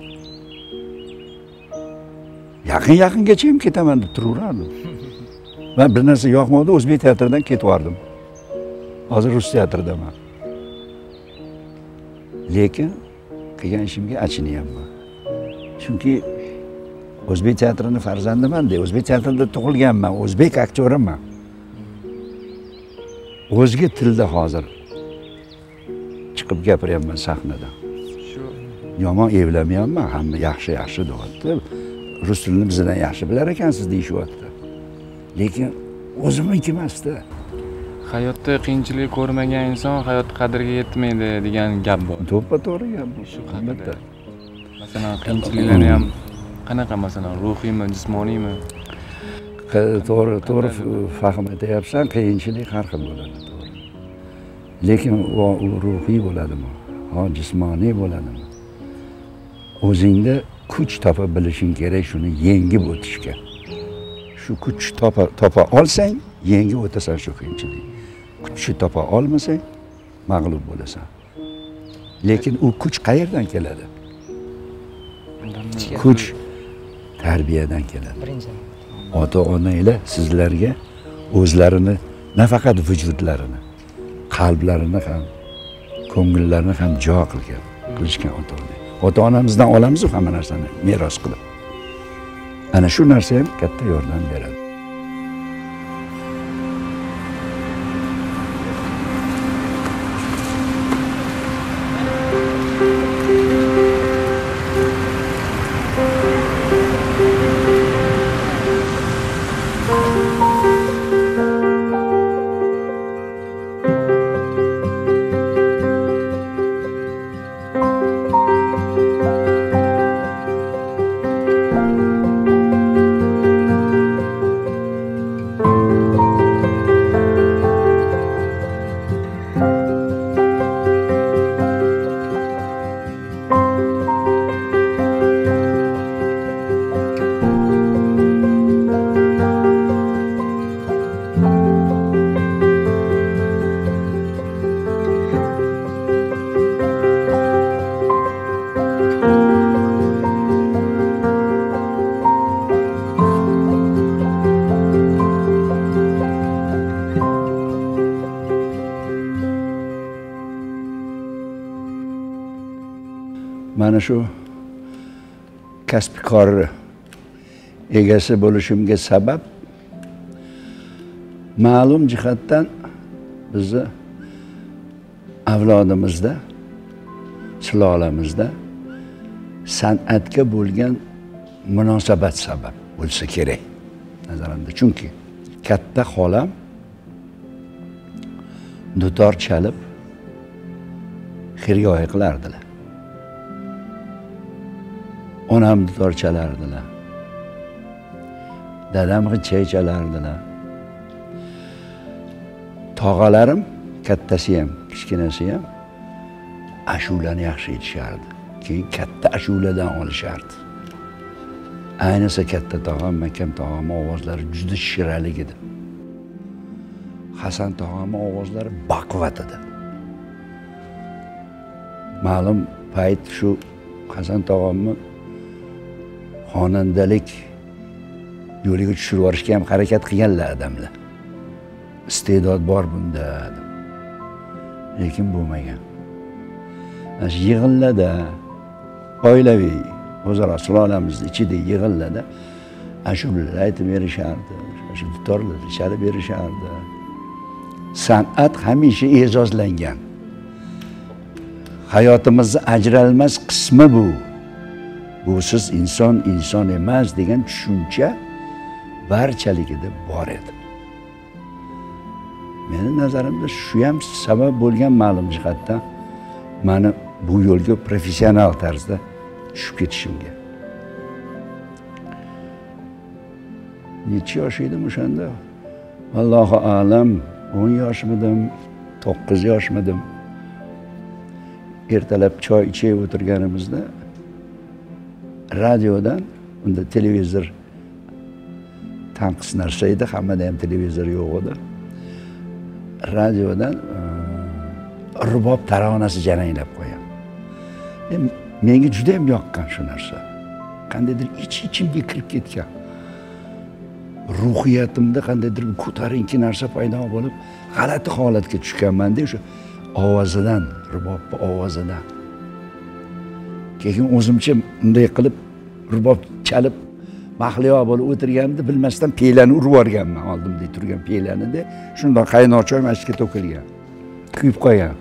Yaqin-yaqingacha ham ketaman deb turaverardim. Men bir narsa yoqmadi, o'zbek teatridan ketib Hozir rus teatridaman. Lekin qilgan ishimga achinayapman. Chunki o'zbek teatrining farzandiman-da, o'zbek teatrida tug'ilganman, o'zbek aktyoriman. O'zga tilda hozir chiqib gapiryapman sahnadan. Shu Yomon evlamayapman, hamma yaxshi deyapti. Rus tilini bizdan yaxshi bilar ekansiz deyishyapti. Lekin o'zimniki emas-da. Hayotda qiyinchilik ko'rmagan inson hayot qadriga yetmaydi degan gap bor. To'ppa-to'g'ri gap bu. Shu haqida. Masalan, qiyinchiliklar ham qanaqa, masalan, ruhiymi, jismoniymi? To'g'ri fahm etyapsan, qiyinchilik har xil bo'ladi, to'g'ri. Lekin u ruhiy bo'ladimi, jismoniy bo'ladimi? O'zingda kuch topa bilishing kerak shuni yengib o'tishga. Shu kuch topa olsang, yengib o'tasan shu qiyinchilik. Kuchni topa olmasang, mag'lub bo'lasan. Lekin u kuch qayerdan keladi? Kuch tarbiyadan keladi. birinchi Ota-onalar sizlarga o'zlarini nafaqat vujudlarini, qalblarini ham, ko'ngillarini ham jo qilishgan ota-ona. Ota-onamizdan olamiz hamma narsani meros qilib. Ana shu narsa ham katta yordam beradi. Mana shu kasb-kor egasi bo'lishimga sabab ma'lum jihatdan bizni avlodimizda, sulolamizda san'atga bo'lgan munosabat sabab bo'lsa kerak nazarimda. Chunki katta xolam dutor chalib xirgoyi qilardilar. Onam dutor chalardilar. Dadam g'ichay chalardilar. Tog'alarim, kattasi ham, kichkinasi ham ashulani yaxshi aytishardi. Keyin katta ashuladan olishardi. Ayniqsa katta tog'am, makam tog'am ovozlari juda shiralik edi. Hasan tog'am ovozlari baquvvat edi. Ma'lum payt shu Hasan tog'amni xonandalik yo'liga tushirib yuborishga ham harakat qilganlar odamlar. Iste'dod bor bunda. Lekin bo'lmagan. Mana shu yig'inlarda oilaviy o'zaro sulolamiz ichida yig'inlarda ashulalar aytib berishardi, shu dutorlar chalib berishardi. San'at hamisha e'zozlangan. Hayotimizning ajralmas qismi bu. Busiz inson emas degan tushuncha barchaligida bor edi. Meni nazarimda shu ham sabab bo'lgan ma'lum jihatdan meni bu yo'lga professional tarzda tushib ketishimga. Necha yosh edim o'shanda? Allohu a'lam, 10 yoshmidim, 9 yoshmidim. Ertalab choy ichib o'tirganimizda radiodan, unda televizor tanqis narsa edi, hammada ham televizor yo'q edi. Radiodan rubob taronasi jaranglab qo'ygan. Menga juda ham yoqqan shu narsa. Qandaydir ichimga kirib ketgan. Ruhiyatimda qandaydir ko'tarinki narsa paydo bo'lib, g'alati holatga tushganman-da o'sha ovozidan, rubobni ovozidan. Keyin o'zimcha bunday qilib rubob chalib mahliyo bo'lib o'tirganimda bilmasdan pelani urib yuborganman, oldimda turgan pelanida. Shundoq qaynoq choy mashqqa to'kilgan. Kuyib qolgan.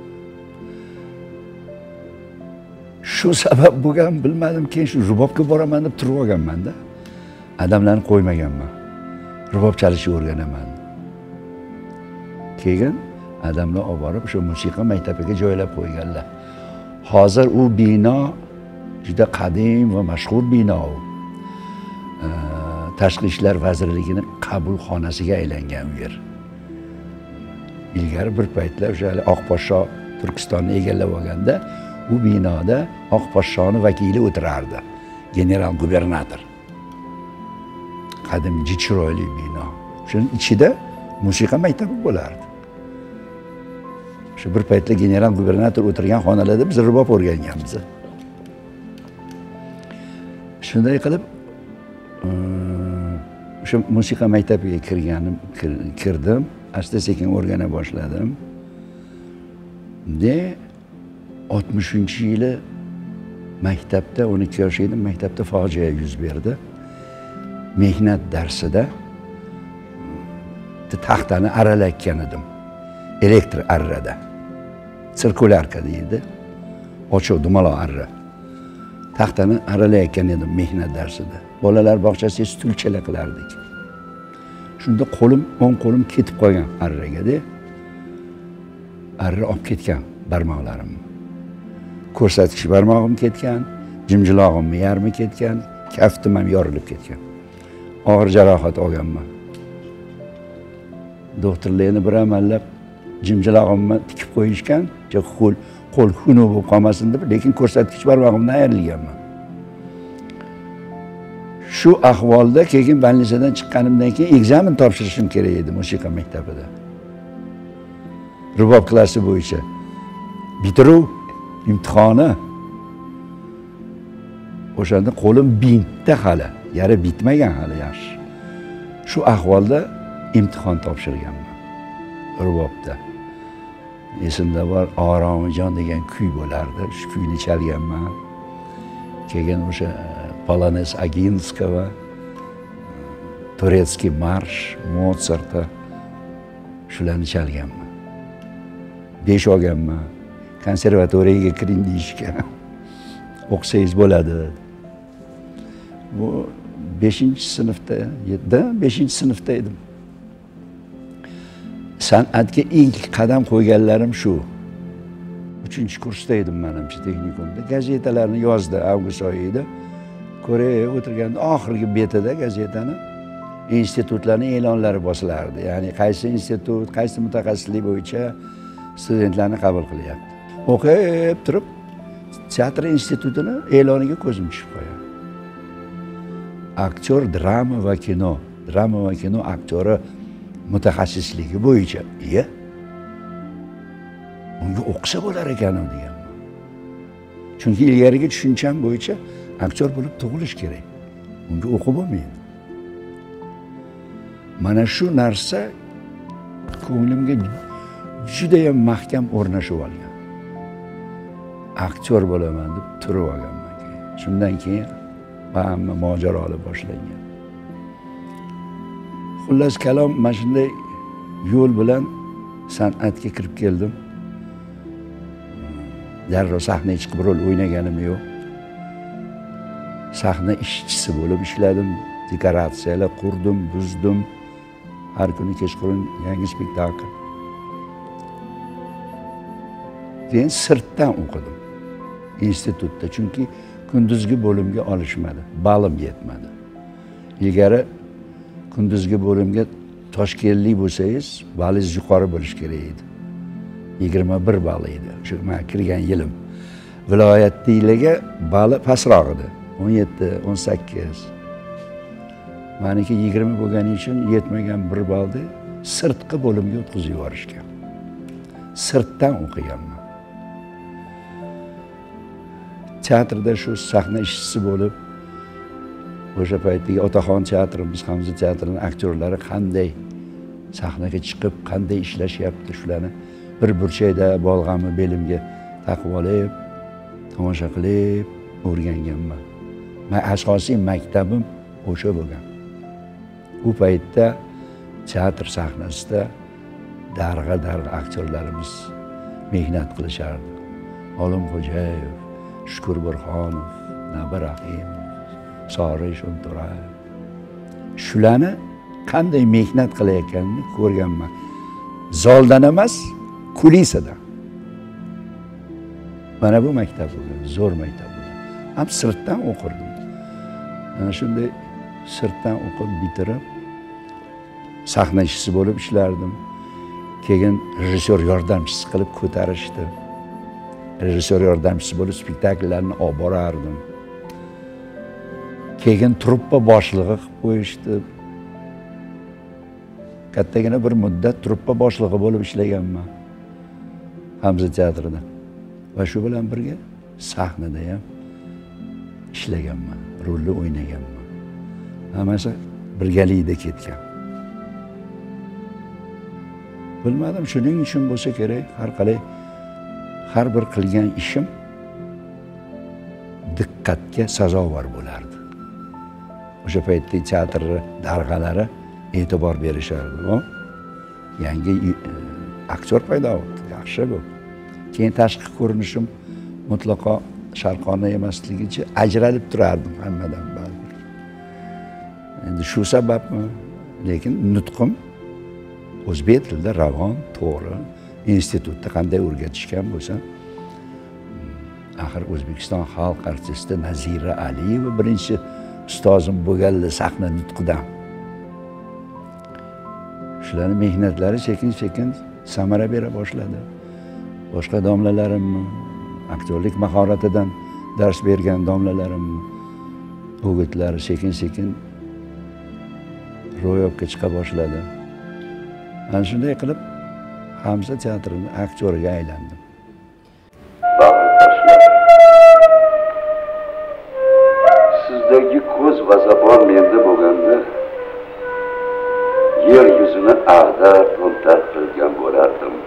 Shu sabab bo'lgan bilmadim, keyin shu rubobga boraman deb turib olganman-da. Odamlarni qo'ymaganman. Rubob chalishni o'rganaman. Keyin odamlar olib borib o'sha musiqa maktabiga joylab qo'yganlar. Hozir u bino juda qadim va mashhur bino. Tashqi ishlar vazirligining qabulxonasiga aylangan u yer. Ilgari bir paytlar o'sha Oqposhsho Turkistonni egallab olganda bu binoda Oqposhshoni vakili o'tirardi, general gubernator. Qadimgi chiroyli bino. Shuning ichida musiqa maktabi bo'lardi. Shu bir paytlar general gubernator o'tirgan xonalarda biz rubob o'rganganmiz. Shunday qilib o'sha musiqa maktabiga kirdim, asta-sekin o'rgana boshladim. 60-yili maktabda 12 yosh edim, maktabda fojia yuz berdi. Mehnat darsida taxtani aralayotgan edim. Elektr arrada. Sirkulyarka deydi. Ochiq dumaloq arra. Taxtani aralayotgan edim mehnat darsida. Bolalar bog'chasiga stulchalar qilardik. Shunda o'ng qo'lim ketib qolgan arraga-da. Arra olib ketgan barmoqlarimni. Ko'rsatkich barmog'im ketgan, jimjilog'imning yarmi ketgan, kaftim ham yorilib ketgan. Og'ir jarohat olganman. Doktorlarni bir amallab jimjilog'imni tikib qo'yishgan, qo'l xunuk bo'lib qolmasin deb, lekin ko'rsatkich barmog'imdan ayrilganman. Shu ahvolda keyin больницаdan chiqqanimdan keyin ekzamen topshirishim kerak edi musiqa maktabida. Rubob klassi bo'yicha bitiruv imtihoni. O'shanda qo'lim bintda hali, yara bitmagan hali yaxshi. Shu ahvolda imtihon topshirganman rubobda. Esimda bor, Oromijon degan kuy bo'lardi, shu kuyni chalganman. Keyin o'sha Polones Aginskova, Turetskiy marsh, Mozartda shularni chalganman. 5 olganman. Konservatoriyaga kiring deyishgan. O'qisangiz bo'ladi. Bu 5-sinfda, 5-sinfda edim. San'atga ilk qadam qo'yganlarim shu. 3-kursda edim menimcha texnikumda. Gazetalarni yozdi, avgust oyida. Ko'ray o'tirganda oxirgi betida gazetani institutlarning e'lonlari bosilardi. Ya'ni qaysi institut, qaysi mutaxassislik bo'yicha studentlarni qabul qilyapti. O'qib turib teatr institutini e'loniga ko'zim tushib qo'yadi. aktyor drama va kino aktyori mutaxassisligi bo'yicha unga o'qisa bo'lar ekan deganman. Chunki ilgarigi tushuncham bo'yicha aktyor bo'lib tug'ilish kerak. Unga o'qib bo'lmaydi. Mana shu narsa ko'nglimga juda ham mahkam o'rnashib olgan. Aktyor bo'laman deb turib olganman. Shundan keyin hamma mojarolar boshlangan. Xullas kalom mana shunday yo'l bilan san'atga kirib keldim. Darrov sahnaga chiqib rol o'ynaganim yo'q. Sahna ishchisi bo'lib ishladim, dekoratsiyalar qurdim, buzdim. Har kuni kechqurun yangi spektakl. Keyin sirtdan o'qidim institutda, chunki kunduzgi bo'limga olishmadi, balim yetmadi. Ilgari kunduzgi bo'limga Toshkentlik bo'lsangiz, balingiz yuqori bo'lish kerak edi. 21 ball edi. Shu men kirgan yilim. Viloyatdagilarga bali pastroq edi. 17, 18. Meniki 20 bo'lgani uchun yetmagan 1 ballni sirtqi bo'limga o'tkazib yuborishgan. Sirtdan o'qiganman. Teatrda shu sahna ishchisi bo'lib, o'sha paytdagi Otaxon teatrimiz, Hamza teatrining aktyorlari qanday sahnaga chiqib, qanday ishlashyapti, shularni bir burchakda bolg'amni belimga taqib olib, tomosha qilib o'rganganman. Men asosiy maktabim o'sha bo'lgan. Bu paytda teatr sahnasida darg'a aktyorlarimiz mehnat qilishardi. Olimxo'jayev, Shukur Burxonov, Nabi Rahimov, Soriy Shunto'rayev. Shularni qanday mehnat qilayotganini ko'rganman. Zoldan emas, kulisadan. Mana bu maktab bo'lgan, zo'r maktab bo'lgan. Ham sirtdan o'qirdim. Mana shunday sirtdan o'qib bitirib, sahna ishchisi bo'lib ishlardim. Keyin rejissyor yordamchisi qilib ko'tarishdi. Rejissyor yordamchisi bo'lib spektakllarni olib borardim. Keyin truppa boshlig'i qilib qo'yishdi. Kattagina bir muddat truppa boshlig'i bo'lib ishlaganman. Hamza teatrida. Va shu bilan birga sahnada ham ishlaganman, rolni o'ynaganman. Hammasi birgalikda ketgan. Bilmadim, shuning uchun bo'lsa kerak, har qalay har bir qilgan ishim diqqatga sazovor bo'lardi. O'sha paytda teatr darg'alari e'tibor berishardi. Yangi aktyor paydo bo'ldi, yaxshi bu. Keyin tashqi ko'rinishim mutlaqo sharqona emasligicha ajralib turardim hammadan baribir. Endi shu sababmi, lekin nutqim o'zbek tilida ravon, to'g'ri, institutda qanday o'rgatishgan bo'lsa, axir O'zbekiston xalq artisti Nazira Aliyeva birinchi ustozim bo'lganlar sahna nutqidan. Shularning mehnatlari sekin-sekin samara bera boshladi. Boshqa domlalarim, aktyorlik mahoratidan dars bergan domlalarim o'gitlari sekin-sekin ro'yobga chiqa boshladi. Ana shunday qilib Hamza teatrining aktyoriga aylandim. Sizdagi ko'z va zabon menda bo'lganda yer yuzini ag'dar-to'ntar qilgan bo'lardim.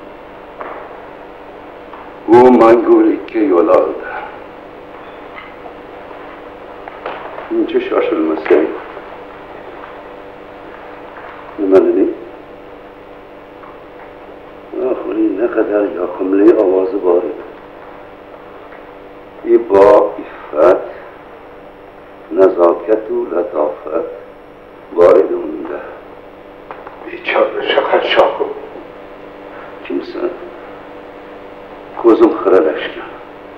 U mangulikka yo'l oldi. Uncha shoshilmasang. Nima deding? Uning ne kadar yoqimli ovozi bor edi. Ibo, iffat, nazokatu, latofat bor edi unda. Bechora shaqachoq. Kimsan? Ko'zim xiralashgan.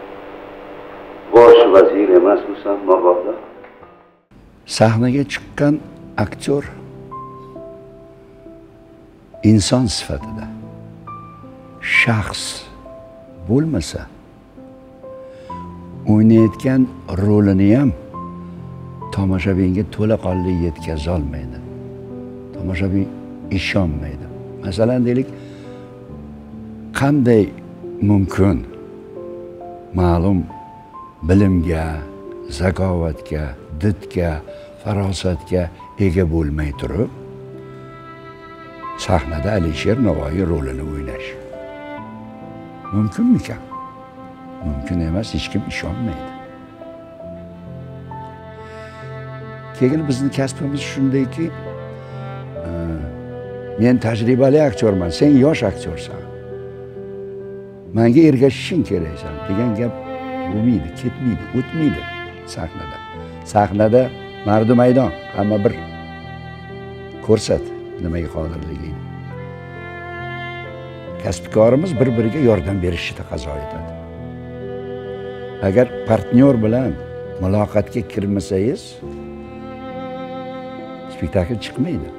Bosh vazir emasmisan mabodo? Sahnaga chiqqan aktyor inson sifatida shaxs bo'lmasa, o'ynayotgan rolini ham tomoshabinga to'laqonli yetkazolmaydi. Tomoshabin ishonmaydi. Masalan deylik, qanday mumkin ma'lum bilimga, zakovatga, didga, farosatga ega bo'lmay turib, sahnada Alisher Navoiy rolini o'ynash. Mumkinmikan? Mumkin emas, hech kim ishonmaydi. Keyin bizning kasbimiz shundayki, men tajribali aktyorman, sen yosh aktyorsan. Menga ergashishing keraksan degan gap bo'lmaydi, ketmaydi, o'tmaydi sahnada. Sahnada mardu maydon, hamma bir ko'rsat nimaga qodirligingni. Kasbkorimiz bir-biriga yordam berishni taqozo etadi. Agar partnyor bilan muloqotga kirmasangiz, spektakl chiqmaydi.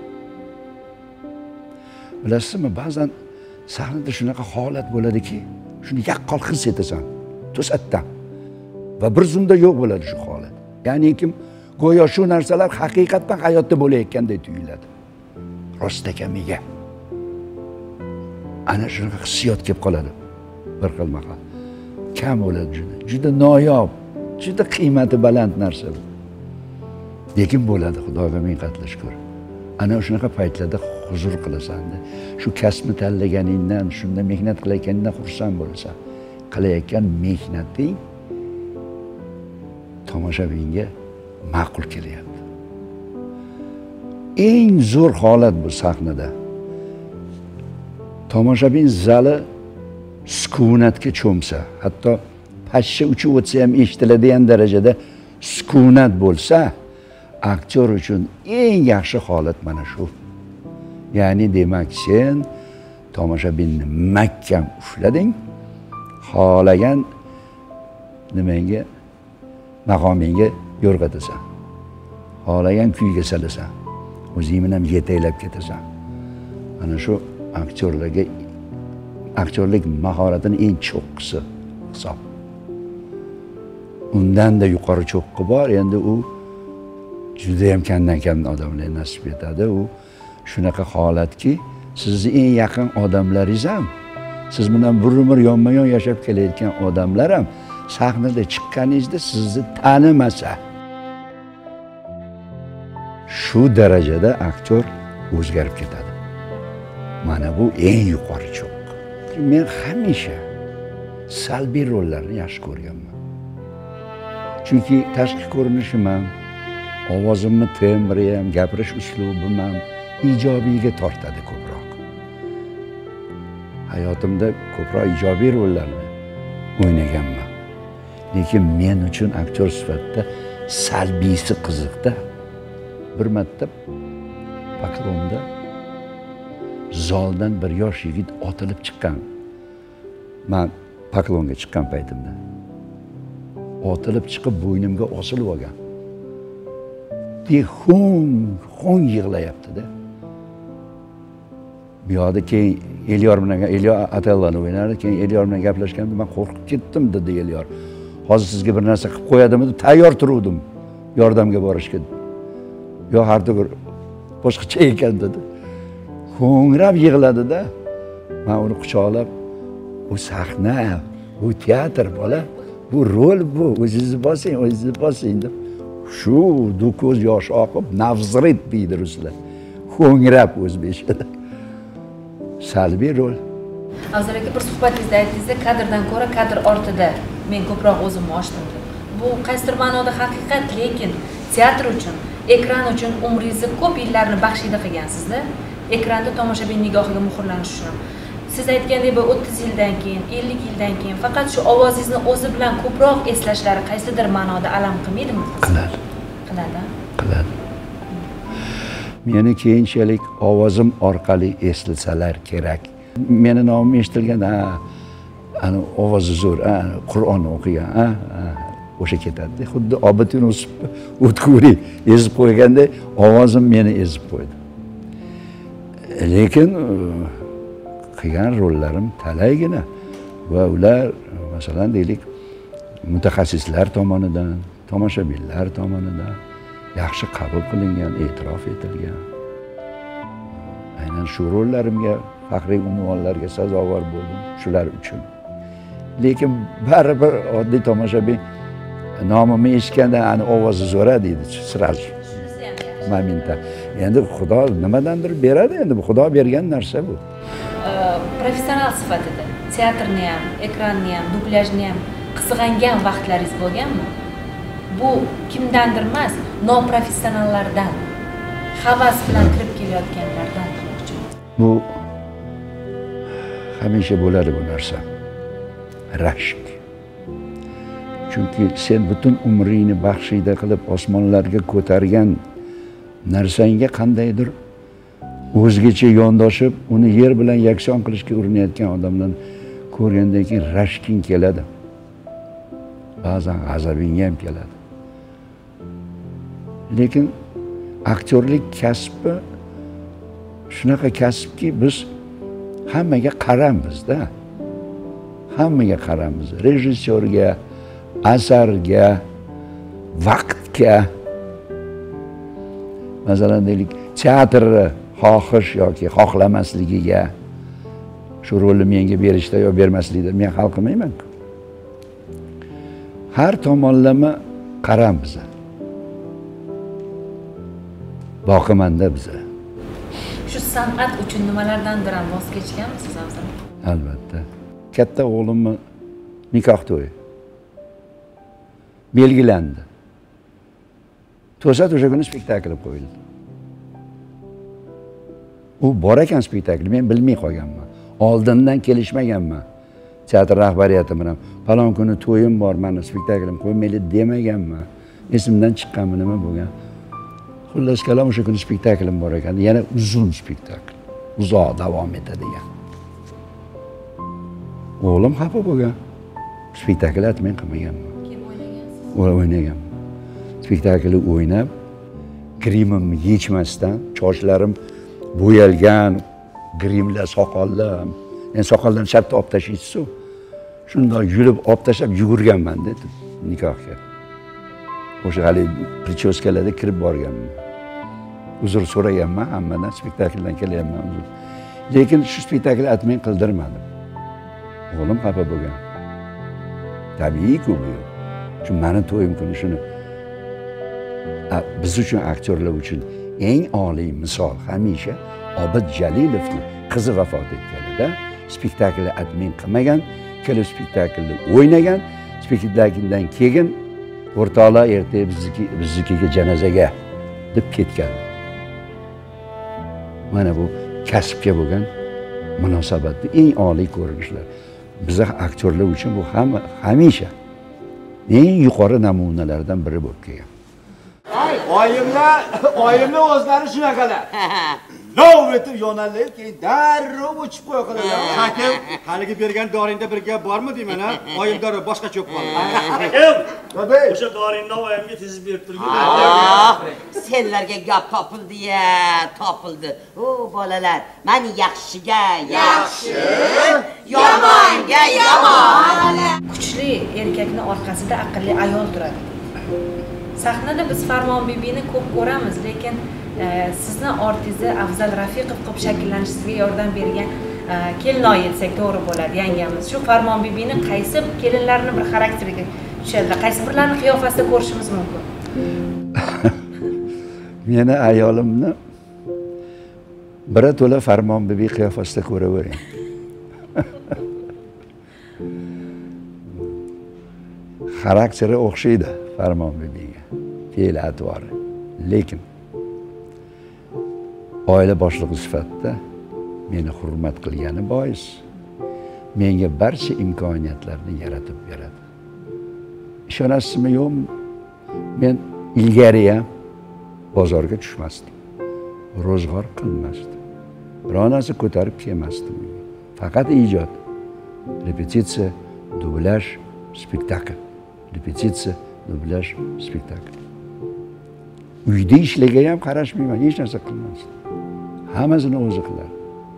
Bilasizmi, ba'zan sahnada shunaqa holat bo'ladiki, shuni yaqqol his etasan, to'satdan. Va bir zumda yo'q bo'ladi shu holat. Ya'ni kim go'yo shu narsalar haqiqatdan hayotda bo'layotganday tuyuladi. Rost ekaniga. Ana shunaqa hissiyot kelib qoladi. Bir xil maqol. Kam bo'ladi juda. Juda noyob, juda qiymati baland narsa bu. Lekin bo'ladi, Xudoga ming qatla shukr. Ana shunaqa paytlarda huzur qilasan-da. Shu kasbni tanlaganingdan, shunda mehnat qilayotganingdan xursand bo'lasan. Qilayotgan mehnating tomoshabinga ma'qul kelyapti. Eng zo'r holat bu sahnada. Tomoshabin zali sukunatga cho'msa, hatto pashsha uchib o'tsa ham eshitiladigan darajada sukunat bo'lsa, aktyor uchun eng yaxshi holat mana shu. Ya'ni demak, sen tomoshabinni mahkam ushlading, xohlagan nimanga, maqomingga yo'rg'atasan. Xohlagan kuyga salasan. O'zing bilan yetaklab ketasan. Ana shu aktyorlik mahoratining eng cho'qqisi hisob. Undan-da yuqori cho'qqi bor, endi u juda ham kamdan-kam odamlar nasib etadi. U shunaqa holatki, sizni eng yaqin odamlaringiz ham, siz bilan bir umr yonma-yon yashab kelayotgan odamlar ham sahnada chiqqaningizda sizni tanimasa, shu darajada aktyor o'zgarib ketadi. Mana bu eng yuqori cho'qqi. Men hamisha salbiy rollarni yaxshi ko'rganman. Chunki tashqi ko'rinishim ham, ovozimni tembri ham, gapirish uslubim ham ijobiyga tortadi ko'proq. Hayotimda ko'proq ijobiy rollarni o'ynaganman. Lekin men uchun aktyor sifatida salbiysi qiziqda. Bir marta Paklonda zaldan bir yosh yigit otilib chiqqan. Men Paklonga chiqqan paytimda otilib chiqib bo'ynimga osilib olgan. Hung yig'layapti-da. Bu yoqda keyin Elyor Atellani o'ynardi. Keyin Elyor bilan gaplashganda men qo'rqib ketdim dedi Elyor. Hozir sizga bir narsa qilib qo'yadimi deb tayyor turuvdim yordamga borishga. Yo harda bir boshqacha ekan dedi. Ho'ngrab yig'ladi-da. Men uni quchoqlab, "Bu sahna, bu teatr bola, bu rol bu, o'zingizni bosing" deb. Shu ko'z yosh oqib, navzrit deydi ruslar. Ho'ngrab o'zbekchada. Salbiy rol. Afzal aka, bir suhbatingizda aytdingiz, kadrdan ko'ra kadr ortida men ko'proq o'zimni ochdim deb. Bu qaysidir ma'noda haqiqat, lekin teatr uchun, ekran uchun umringizni ko'p yillarni baxshida qilgansizda. Ekranda tomoshabin nigohiga muhrlanish uchun. Siz aytgandek, bu 30 yildan keyin, 50 yildan keyin faqat shu ovozingizni o'zi bilan ko'proq eslashlari qaysidir ma'noda alam qilmaydimi? Qiladi. Qiladi. Qiladi. Meni keyinchalik ovozim orqali eslasalar kerak. Meni nomim eshitilgan, ana ovozi zo'r, Qur'on o'qigan, o'sha ketadi. Xuddi Obidin O'tkuri ezib qo'yganda ovozim meni ezib qo'ydi. Lekin qilgan rollarim talaygina va ular masalan deylik mutaxassislar tomonidan, tomoshabinlar tomonidan yaxshi qabul qilingan, e'tirof etilgan. Aynan shu rollarimga, faxriy unvonlarga sazovor bo'ldim shular uchun. Lekin baribir oddiy tomoshabin nomimni eshitganda ani ovozi zo'ra deydi, Siraj. Momenta. Endi Xudo nimadandir beradi, endi bu Xudo bergan narsa bu. Professional sifatida teatrni ham, ekranni ham, dublyajni ham qizg'angan vaqtlaringiz bo'lganmi? Bu kimdandir emas, noprofessionallardan, havas bilan kirib kelayotganlardan demoqchiman. Bu hamisha bo'ladi bu narsa. Rashk. Chunki sen butun umringni baxshida qilib osmonlarga ko'targan narsangga qandaydir o'zgacha yondoshib, uni yer bilan yakson qilishga urinayotgan odamlarni ko'rgandan keyin rashking keladi. Ba'zan g'azabing ham keladi. Lekin aktyorlik kasbi shunaqa kasbki, biz hammaga qaramizda. Hammaga qaramiz. Rejissyorga, asarga, vaqtga. Masalan, deylik, teatrni xohish yoki xohlamasligiga, shu rolni menga berishda yo bermaslikda men hal qilmayman-ku. Har tomonlama qaramiz. Boqimanda biz. Shu san'at uchun nimalardandir ham voz kechganmisiz o'zi? Albatta. Katta o'g'limni nikoh to'yi belgilandi. To'sat o'sha kuni spektakl qo'yildi. U bor ekan spektakl, men bilmay qolganman. Oldindan kelishmaganman. Teatr rahbariyati bilan falon kuni to'yim bor, meni spektaklim qo'ymayli demaganman. Esimdan chiqqanmi, nima bo'lgan? Xullas kalom o'sha kuni spektaklim bor ekan. Yana uzun spektakl. Uzoq davom etadigan. O'g'lim xafa bo'lgan. Spektakl men qilmaganman. Kim o'ynagansiz? O'ynagan. Spektaklni o'ynab, grimimni yechmasdan, sochlarim bo'yalgan, grimlar, soqollar, endi soqollarni shartta olib tashlaysiz-ku. Shundoq yurib olib tashlab yugurganman dedi nikohga. O'sha hali prichoskalarda kirib borganman. Uzr so'raganman hammadan, spektakldan kelyapman uzr. Lekin shu spektaklni men qildirmadim. O'g'lim xafa bo'lgan. Tabiiy-ku bu. Chunki meni to'yim kuni shuni. Biz uchun, aktyorlar uchun eng oliy misol hamisha Obid Jalilovning qizi vafot etganida spektaklni admin qilmagan, kelib spektaklni o'ynagan, spektakldan keyin o'rtoqlar ertaga biznikiga janozaga deb ketgan. Mana bu kasbga bo'lgan munosabatni eng oliy ko'rinishlar. Bizlar aktyorlar uchun bu hamisha eng yuqori namunalardan biri bo'lib kelgan. Oyimlar o'zlari shunaqalar. Lov etib yonalayib, keyin darrov o'chib qo'ya qoladilar. Hakim, haligi bergan doringda bir gap bormi deyman, ha? Oyim darrov boshqa cho'p qoldi. Hakim, o'sha doringni oyimga tezib berib turgin. Senlarga gap topildi-ya, topildi. O bolalar, men yaxshiga yaxshi, yomonga yomon. Kuchli erkakning orqasida aqlli ayol turadi. Sahnada biz Farmon bibini ko'p ko'ramiz, lekin sizni ortingizda Afzal Rafiqov qilib shakllanishingizga yordam bergan kelinoyi desak to'g'ri bo'ladi, yangamiz. Shu Farmon bibini qaysi kelinlarning bir xarakteriga tushadi, qaysi birlarning qiyofasida ko'rishimiz mumkin? Meni ayolimni biri to'la Farmon bibi qiyofasida ko'ravering. Xarakteri o'xshaydi Farmon bibiga, fe'l-atvori. Lekin oila boshlig'i sifatida meni hurmat qilgani bois menga barcha imkoniyatlarni yaratib beradi. Ishonasizmi yo'qmi? Men ilgari ham bozorga tushmasdim. Ro'zg'or qilmasdim. Biror narsa ko'tarib kelmasdim. Faqat ijod, repetitsiya, dublyaj, spektakl. Repetitsiya, dublyaj, spektakl. Uyda ishlaga ham qarashmayman, hech narsa qilmasdim. Hammasini o'zi qilar.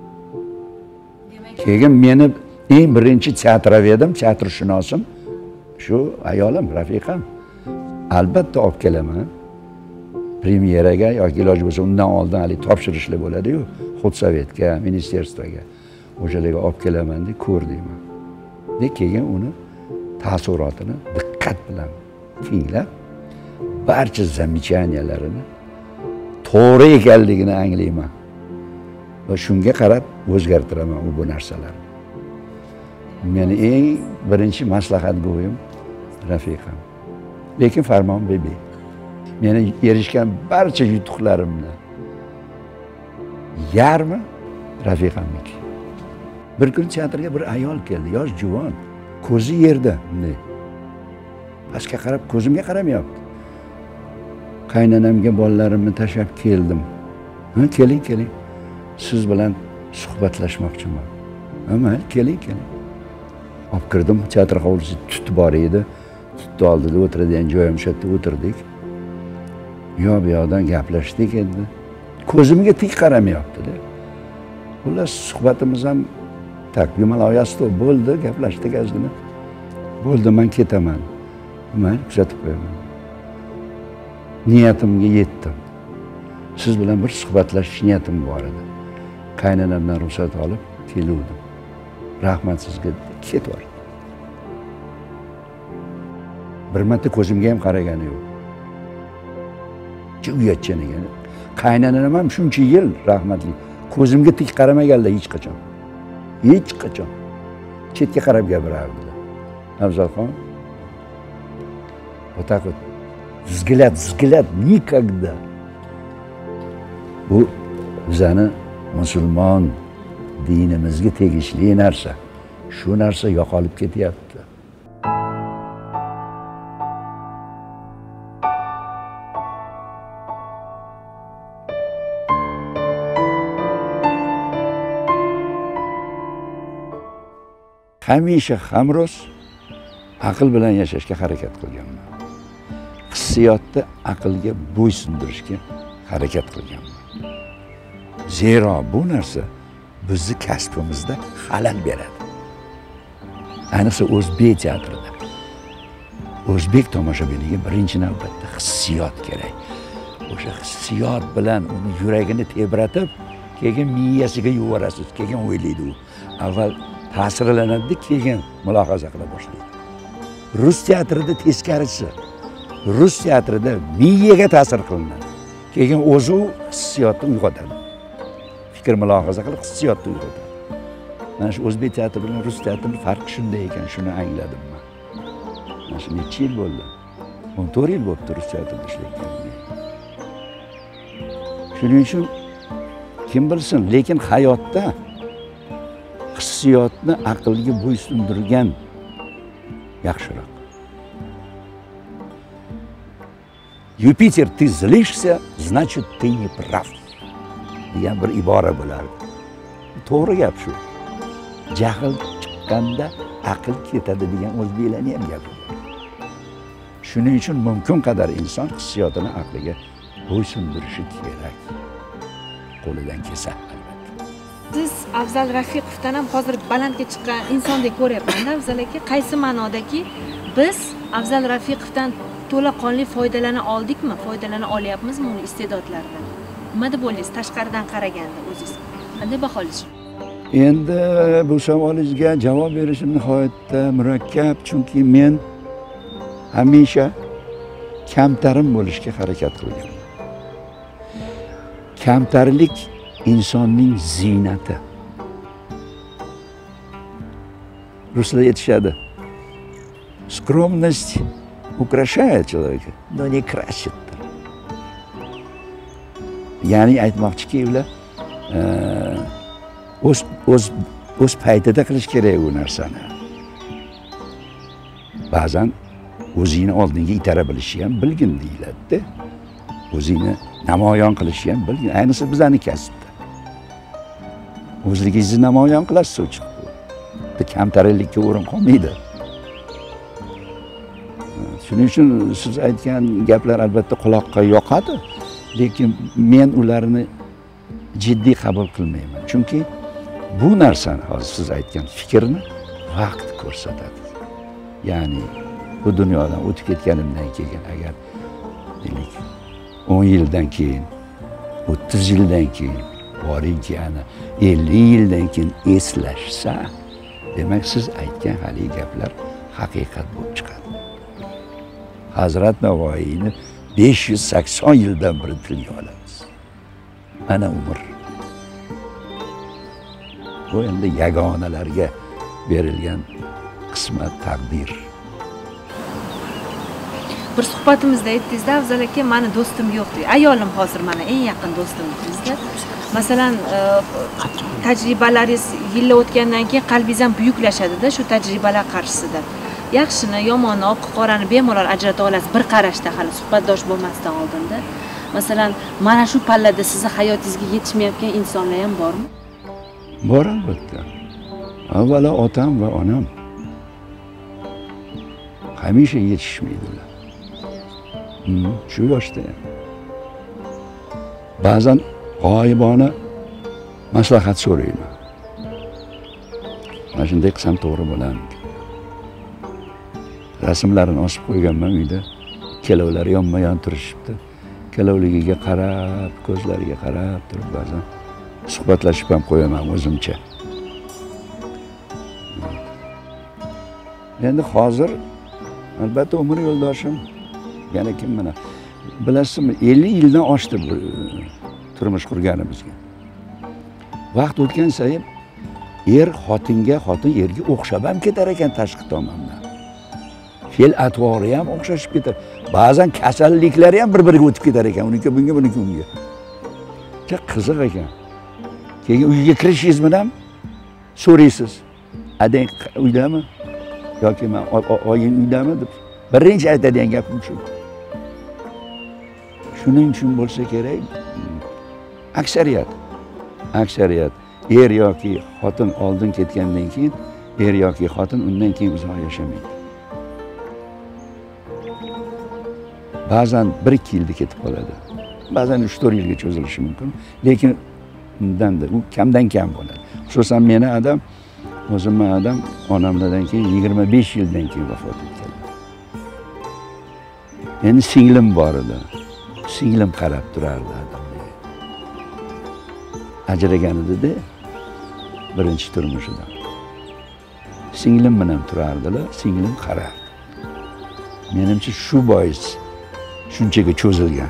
Keyin meni eng birinchi teatravedim, teatrshunosim shu ayolim, rafiqam. Albatta olib kelaman. premyeraga yoki iloji bo'lsa undan oldin hali topshirishlar bo'ladi-yu, xudsovetga, ministerstvoga. O'shalarga olib kelaman deb ko'r deyman. Keyin uni taassurotini diqqat bilan tinglab, barcha zamichaniyalarini to'g'ri ekanligini anglayman. Va shunga qarab o'zgartiraman bu narsalarni. Meni eng birinchi maslahatgo'yim rafiqam. Lekin Farmon bebe. Meni erishgan barcha yutuqlarimni yarmi rafiqamniki. Bir kun teatrga bir ayol keldi, yosh juvon, ko'zi yerda, bunday. Pastga qarab, ko'zimga qaramayapti. Qaynonamga bolalarimni tashlab keldim. Ha, keling. Siz bilan suhbatlashmoqchiman. Ha, mayli, keling. Olib kirdim, teatr hovlisi tut bor edi. Tutni oldida o'tiradigan joyim shu yerda o'tirdik. Bu yoqdan gaplashdik endi. Ko'zimga tik qaramayapti-da. Xullas suhbatimiz ham tak yumaloqyasda bo'ldi, gaplashdik ozgina. Bo'ldi, men ketaman. Men kuzatib qo'yaman. Niyatimga yetdim. Siz bilan bir suhbatlashish niyatim bor edi. Qaynonamdan ruxsat olib keldim. Rahmat sizga, ketdim. Bir marta ko'zimga ham qaragani yo'q. Uyatchan ekan. Qaynonam ham shuncha yil rahmatli ko'zimga tik qaramaganlar hech qachon. Chetga qarab gapirardilar. Afzalxon, вот так вот взгляд никогда. Bu bizani musulmon dinimizga tegishli narsa. Shu narsa yo'qolib ketyapti. Hamisha hamroz aql bilan yashashga harakat qilganman. Hissiyotni aqlga bo'ysundirishga harakat qilganman. Zero bu narsa bizni kasbimizda xalal beradi. Ayniqsa o'zbek teatrida. O'zbek tomoshabiniga birinchi navbatda hissiyot kerak. O'sha hissiyot bilan uni yuragini tebratib, keyin miyasiga yuborasiz, keyin o'ylaydi u. Avval ta'sirlanadi, keyin mulohaza qila boshlaydi. Rus teatrida teskarisi. Rus teatrida miyaga ta'sir qilinadi. Keyin o'zi hissiyotni uyg'otadi. Fikr mulohaza qilib hissiyotni uyg'otadi. Mana shu o'zbek teatri bilan rus teatrining farqi shunday ekan, shuni angladim men. Mana shu necha yil bo'ldi? 14 yil bo'libdi rus teatrida ishlayotganim. Shuning uchun kim bilsin, lekin hayotda hissiyotni aqlga bo'ysundirgan yaxshiroq. Yupiter, ты злишься, значит, ты не прав. degan bir ibora bo'lardi. To'g'ri gap shu. Jahl chiqqanda aql ketadi degan o'zbeklarning ham gapi bor. Shuning uchun mumkin qadar inson hissiyotini aqliga bo'ysundirishi kerak. Qo'lidan kelsa albatta. Siz Afzal Rafiqovdan ham hozir balandga chiqqan insondek ko'ryapman-da, Afzal aka. Qaysi ma'nodaki biz Afzal Rafiqovdan to'laqonli foydalana oldikmi? Foydalana olyapmizmi uning iste'dodlaridan? Nima deb o'ylaysiz tashqaridan qaraganda o'zingiz? Qanday baholaysiz? Endi bu savolingizga javob berishim nihoyatda murakkab, chunki men hamisha kamtarim bo'lishga harakat qilganman. Kamtarlik insonning ziynati. Ruslar aytishadi. Скромность украшает человека, но не красит. Ya'ni aytmoqchiki, ular o'z paytida qilish kerak u narsani. Ba'zan o'zingni oldinga itara bilishi ham bilgin deyiladi-da. O'zingni namoyon qilishi ham bilgin, ayniqsa bizani kasbda. O'zligingizni namoyon qilasiz o'chiq. Bu kamtarlikka o'rin qolmaydi. Shuning uchun siz aytgan gaplar albatta quloqqa yoqadi, lekin men ularni jiddiy qabul qilmayman. Chunki bu narsani hozir siz aytgan fikrni vaqt ko'rsatadi. Ya'ni bu dunyodan o'tib ketganimdan keyin agar deylik 10 yildan keyin, 30 yildan keyin, boringki ana 50 yildan keyin eslashsa, demak siz aytgan haligi gaplar haqiqat bo'lib chiqadi. Hazrat Navoiyni 580 yildan beri tilga olamiz. Ana umr. Bu endi yagonalarga berilgan qismat, taqdir. Bir suhbatimizda aytdingizda, Afzal aka, mani do'stim yo'q deydi. Ayolim hozir mana eng yaqin do'stim dedingizda. Masalan, tajribalaringiz yillar o'tgandan keyin qalbingiz ham buyuklashadi-da shu tajribalar qarshisida. Yaxshini, yomonni, oq qorani bemalol ajrata olasiz bir qarashda, hali suhbatdosh bo'lmasdan oldinda. Masalan, mana shu pallada sizni hayotingizga yetishmayotgan insonlar ham bormi? Bor albatta. Avvalo otam va onam hamisha yetishmaydi ular. Shu yoshda ham. Ba'zan g'oyibona maslahat so'rayman. Mana shunday qilsam to'g'ri bo'larmikin. Rasmlarini osib qo'yganman uyda. Kelovlar yonma-yon turishibdi. Kelovligiga qarab, ko'zlariga qarab turib ba'zan suhbatlashib ham qo'yaman o'zimcha. Endi hozir albatta umr yo'ldoshim yana kim mana bilasizmi 50 yildan oshdi bu turmush qurganimizga. Vaqt o'tgan sayin xotinga, xotin erga o'xshab ham ketar ekan tashqi tomondan. Fe'l atvori ham o'xshashib ketar. Ba'zan kasalliklari ham bir-biriga o'tib ketar ekan. Uniki bunga, buniki unga. Qiziq ekan. Keyin uyga kirishingiz bilan so'raysiz. Adang uydami? Yoki men oying uydami deb birinchi aytadigan gapim shu. Shuning uchun bo'lsa kerak, aksariyat er yoki xotin oldin ketgandan keyin, er yoki xotin undan keyin uzoq yashamaydi. Ba'zan 1-2 yilda ketib qoladi. Ba'zan 3-4 yilga cho'zilishi mumkin, lekin undan-da u kamdan kam bo'ladi. Xususan meni adam, o'zimni adam onamdan keyin 25 yildan keyin vafot etgan. Endi singlim bor edi. Singlim qarab turardi adamga. Ajragan edi-da birinchi turmushida. Singlim bilan turardilar, singlim qarardi. Menimcha shu bois shunchaga cho'zilgan.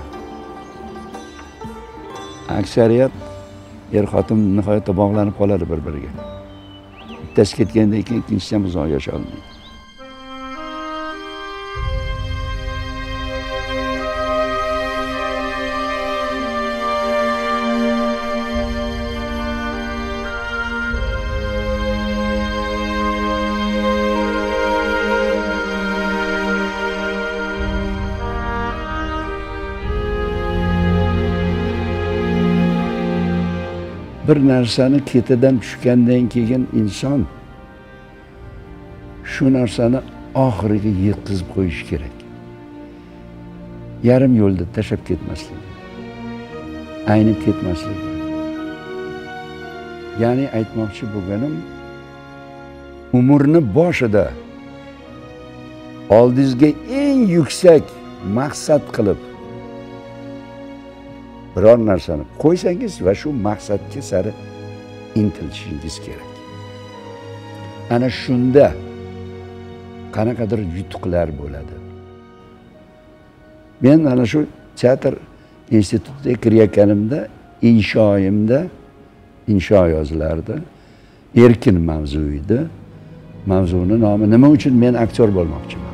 Aksariyat er-xotin nihoyatda bog'lanib qoladi bir-biriga. Bittasi ketgandan keyin ikkinchisi ham uzoq yashay olmaydi. Bir narsani ketidan tushgandan keyin inson shu narsani oxiriga yetkazib qo'yish kerak. Yarim yo'lda tashlab ketmaslik. Aynib ketmaslik. Ya'ni aytmoqchi bo'lganim, umrni boshida oldingizga eng yuksak maqsad qilib biror narsani qo'ysangiz va shu maqsadga sari intilishingiz kerak. Ana shunda qanaqadir yutuqlar bo'ladi. Men ana shu teatr institutiga kirayotganimda insho yozilardi. Erkin mavzu edi. Mavzuni nomi nima uchun men aktyor bo'lmoqchiman.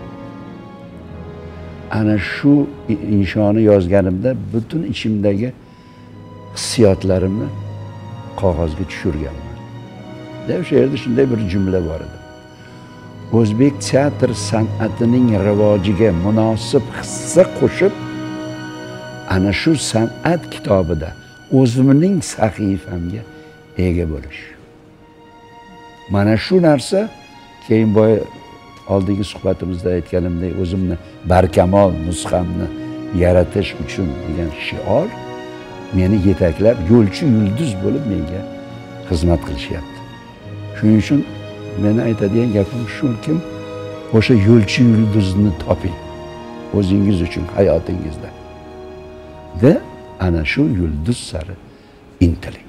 Ana shu inshoni yozganimda butun ichimdagi hissiyotlarimni qog'ozga tushirganman. O'sha yerda shunday bir jumla bor edi. O'zbek teatr san'atining rivojiga munosib hissa qo'shib, ana shu san'at kitobida o'zimning sahifamga ega bo'lish. Mana shu narsa keyin oldingi suhbatimizda aytganimdek o'zimni barkamol nusxamni yaratish uchun degan shior meni yetaklab yo'lchi yulduz bo'lib menga xizmat qilishyapti. Shuning uchun meni aytadigan gapim shuki, o'sha yo'lchi yulduzni toping o'zingiz uchun hayotingizda. de ana shu yulduz sari intiling.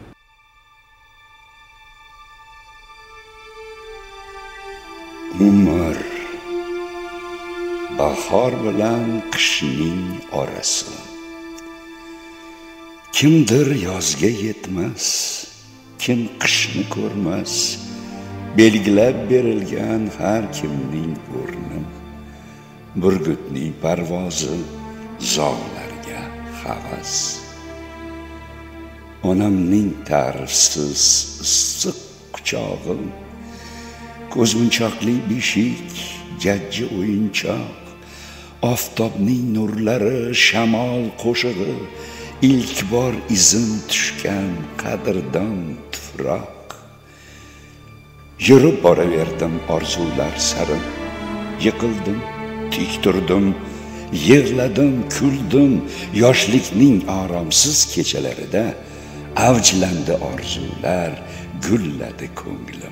Umr bahor bilan qishning orasi. Kimdir yozga yetmas, kim qishni ko'rmas, belgilab berilgan har kimning o'rni. Burgutning parvozi zog'larga havas. Onamning ta'rifsiz issiq quchog'i, ko'zmunchoqli beshik, jajji o'yinchoq, oftobning nurlari, shamol qo'shig'i, ilk bor izim tushgan qadrdon tuproq. Yurib boraverdim orzular sari, yiqildim, tik turdim, yig'ladim, kuldim, yoshlikning oromsiz kechalarida avjlandi orzular, gulladi ko'nglim.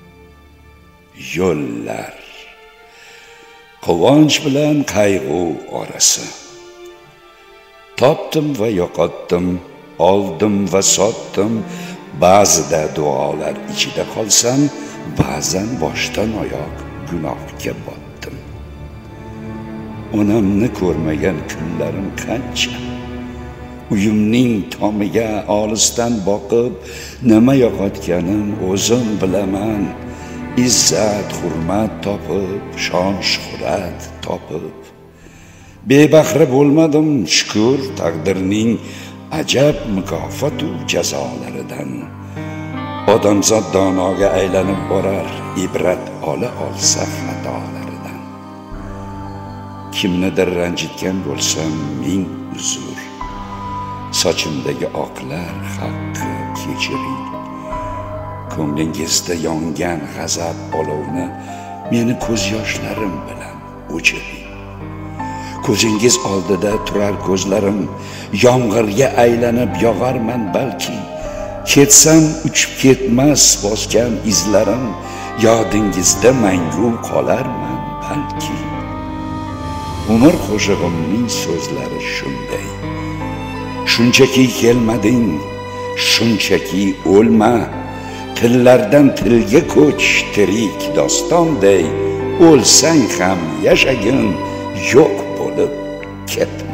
Yo'llar quvonch bilan qayg'u orasi. Topdim va yo'qotdim, oldim va sotdim, ba'zida duolar ichida qolsam, ba'zan boshdan oyoq gunohga botdim. Onamni ko'rmagan kunlarim qancha. Uyimning tomiga olisdan boqib, nima yo'qotganim o'zim bilaman. İzzat, hurmat topib, shon shuhrat topib. Bebahra bo'lmadim, shukr taqdirning ajab mukofot-u jazolaridan. Odamzod donoga aylanib borar, ibrat ola olsa xatolaridan. Kimnidir ranjitgan bo'lsam, ming uzr. Sochimdagi oqlar haqqi kechiring. Ko'nglingizda yongan g'azab olovni meni ko'z yoshlarim bilan o'chiring. Ko'zingiz oldida turar ko'zlarim, yomg'irga aylanib yog'arman balki. Ketsam uchib ketmas bosgan izlarim, yodingizda mangu qolarman balki. Umr qo'shig'imning so'zlari shunday. Shunchaki kelmading, shunchaki o'lma. Tillardan tilga ko'ch, tirik dostonday, o'lsang ham yashagin, yo'q bo'lib ketma.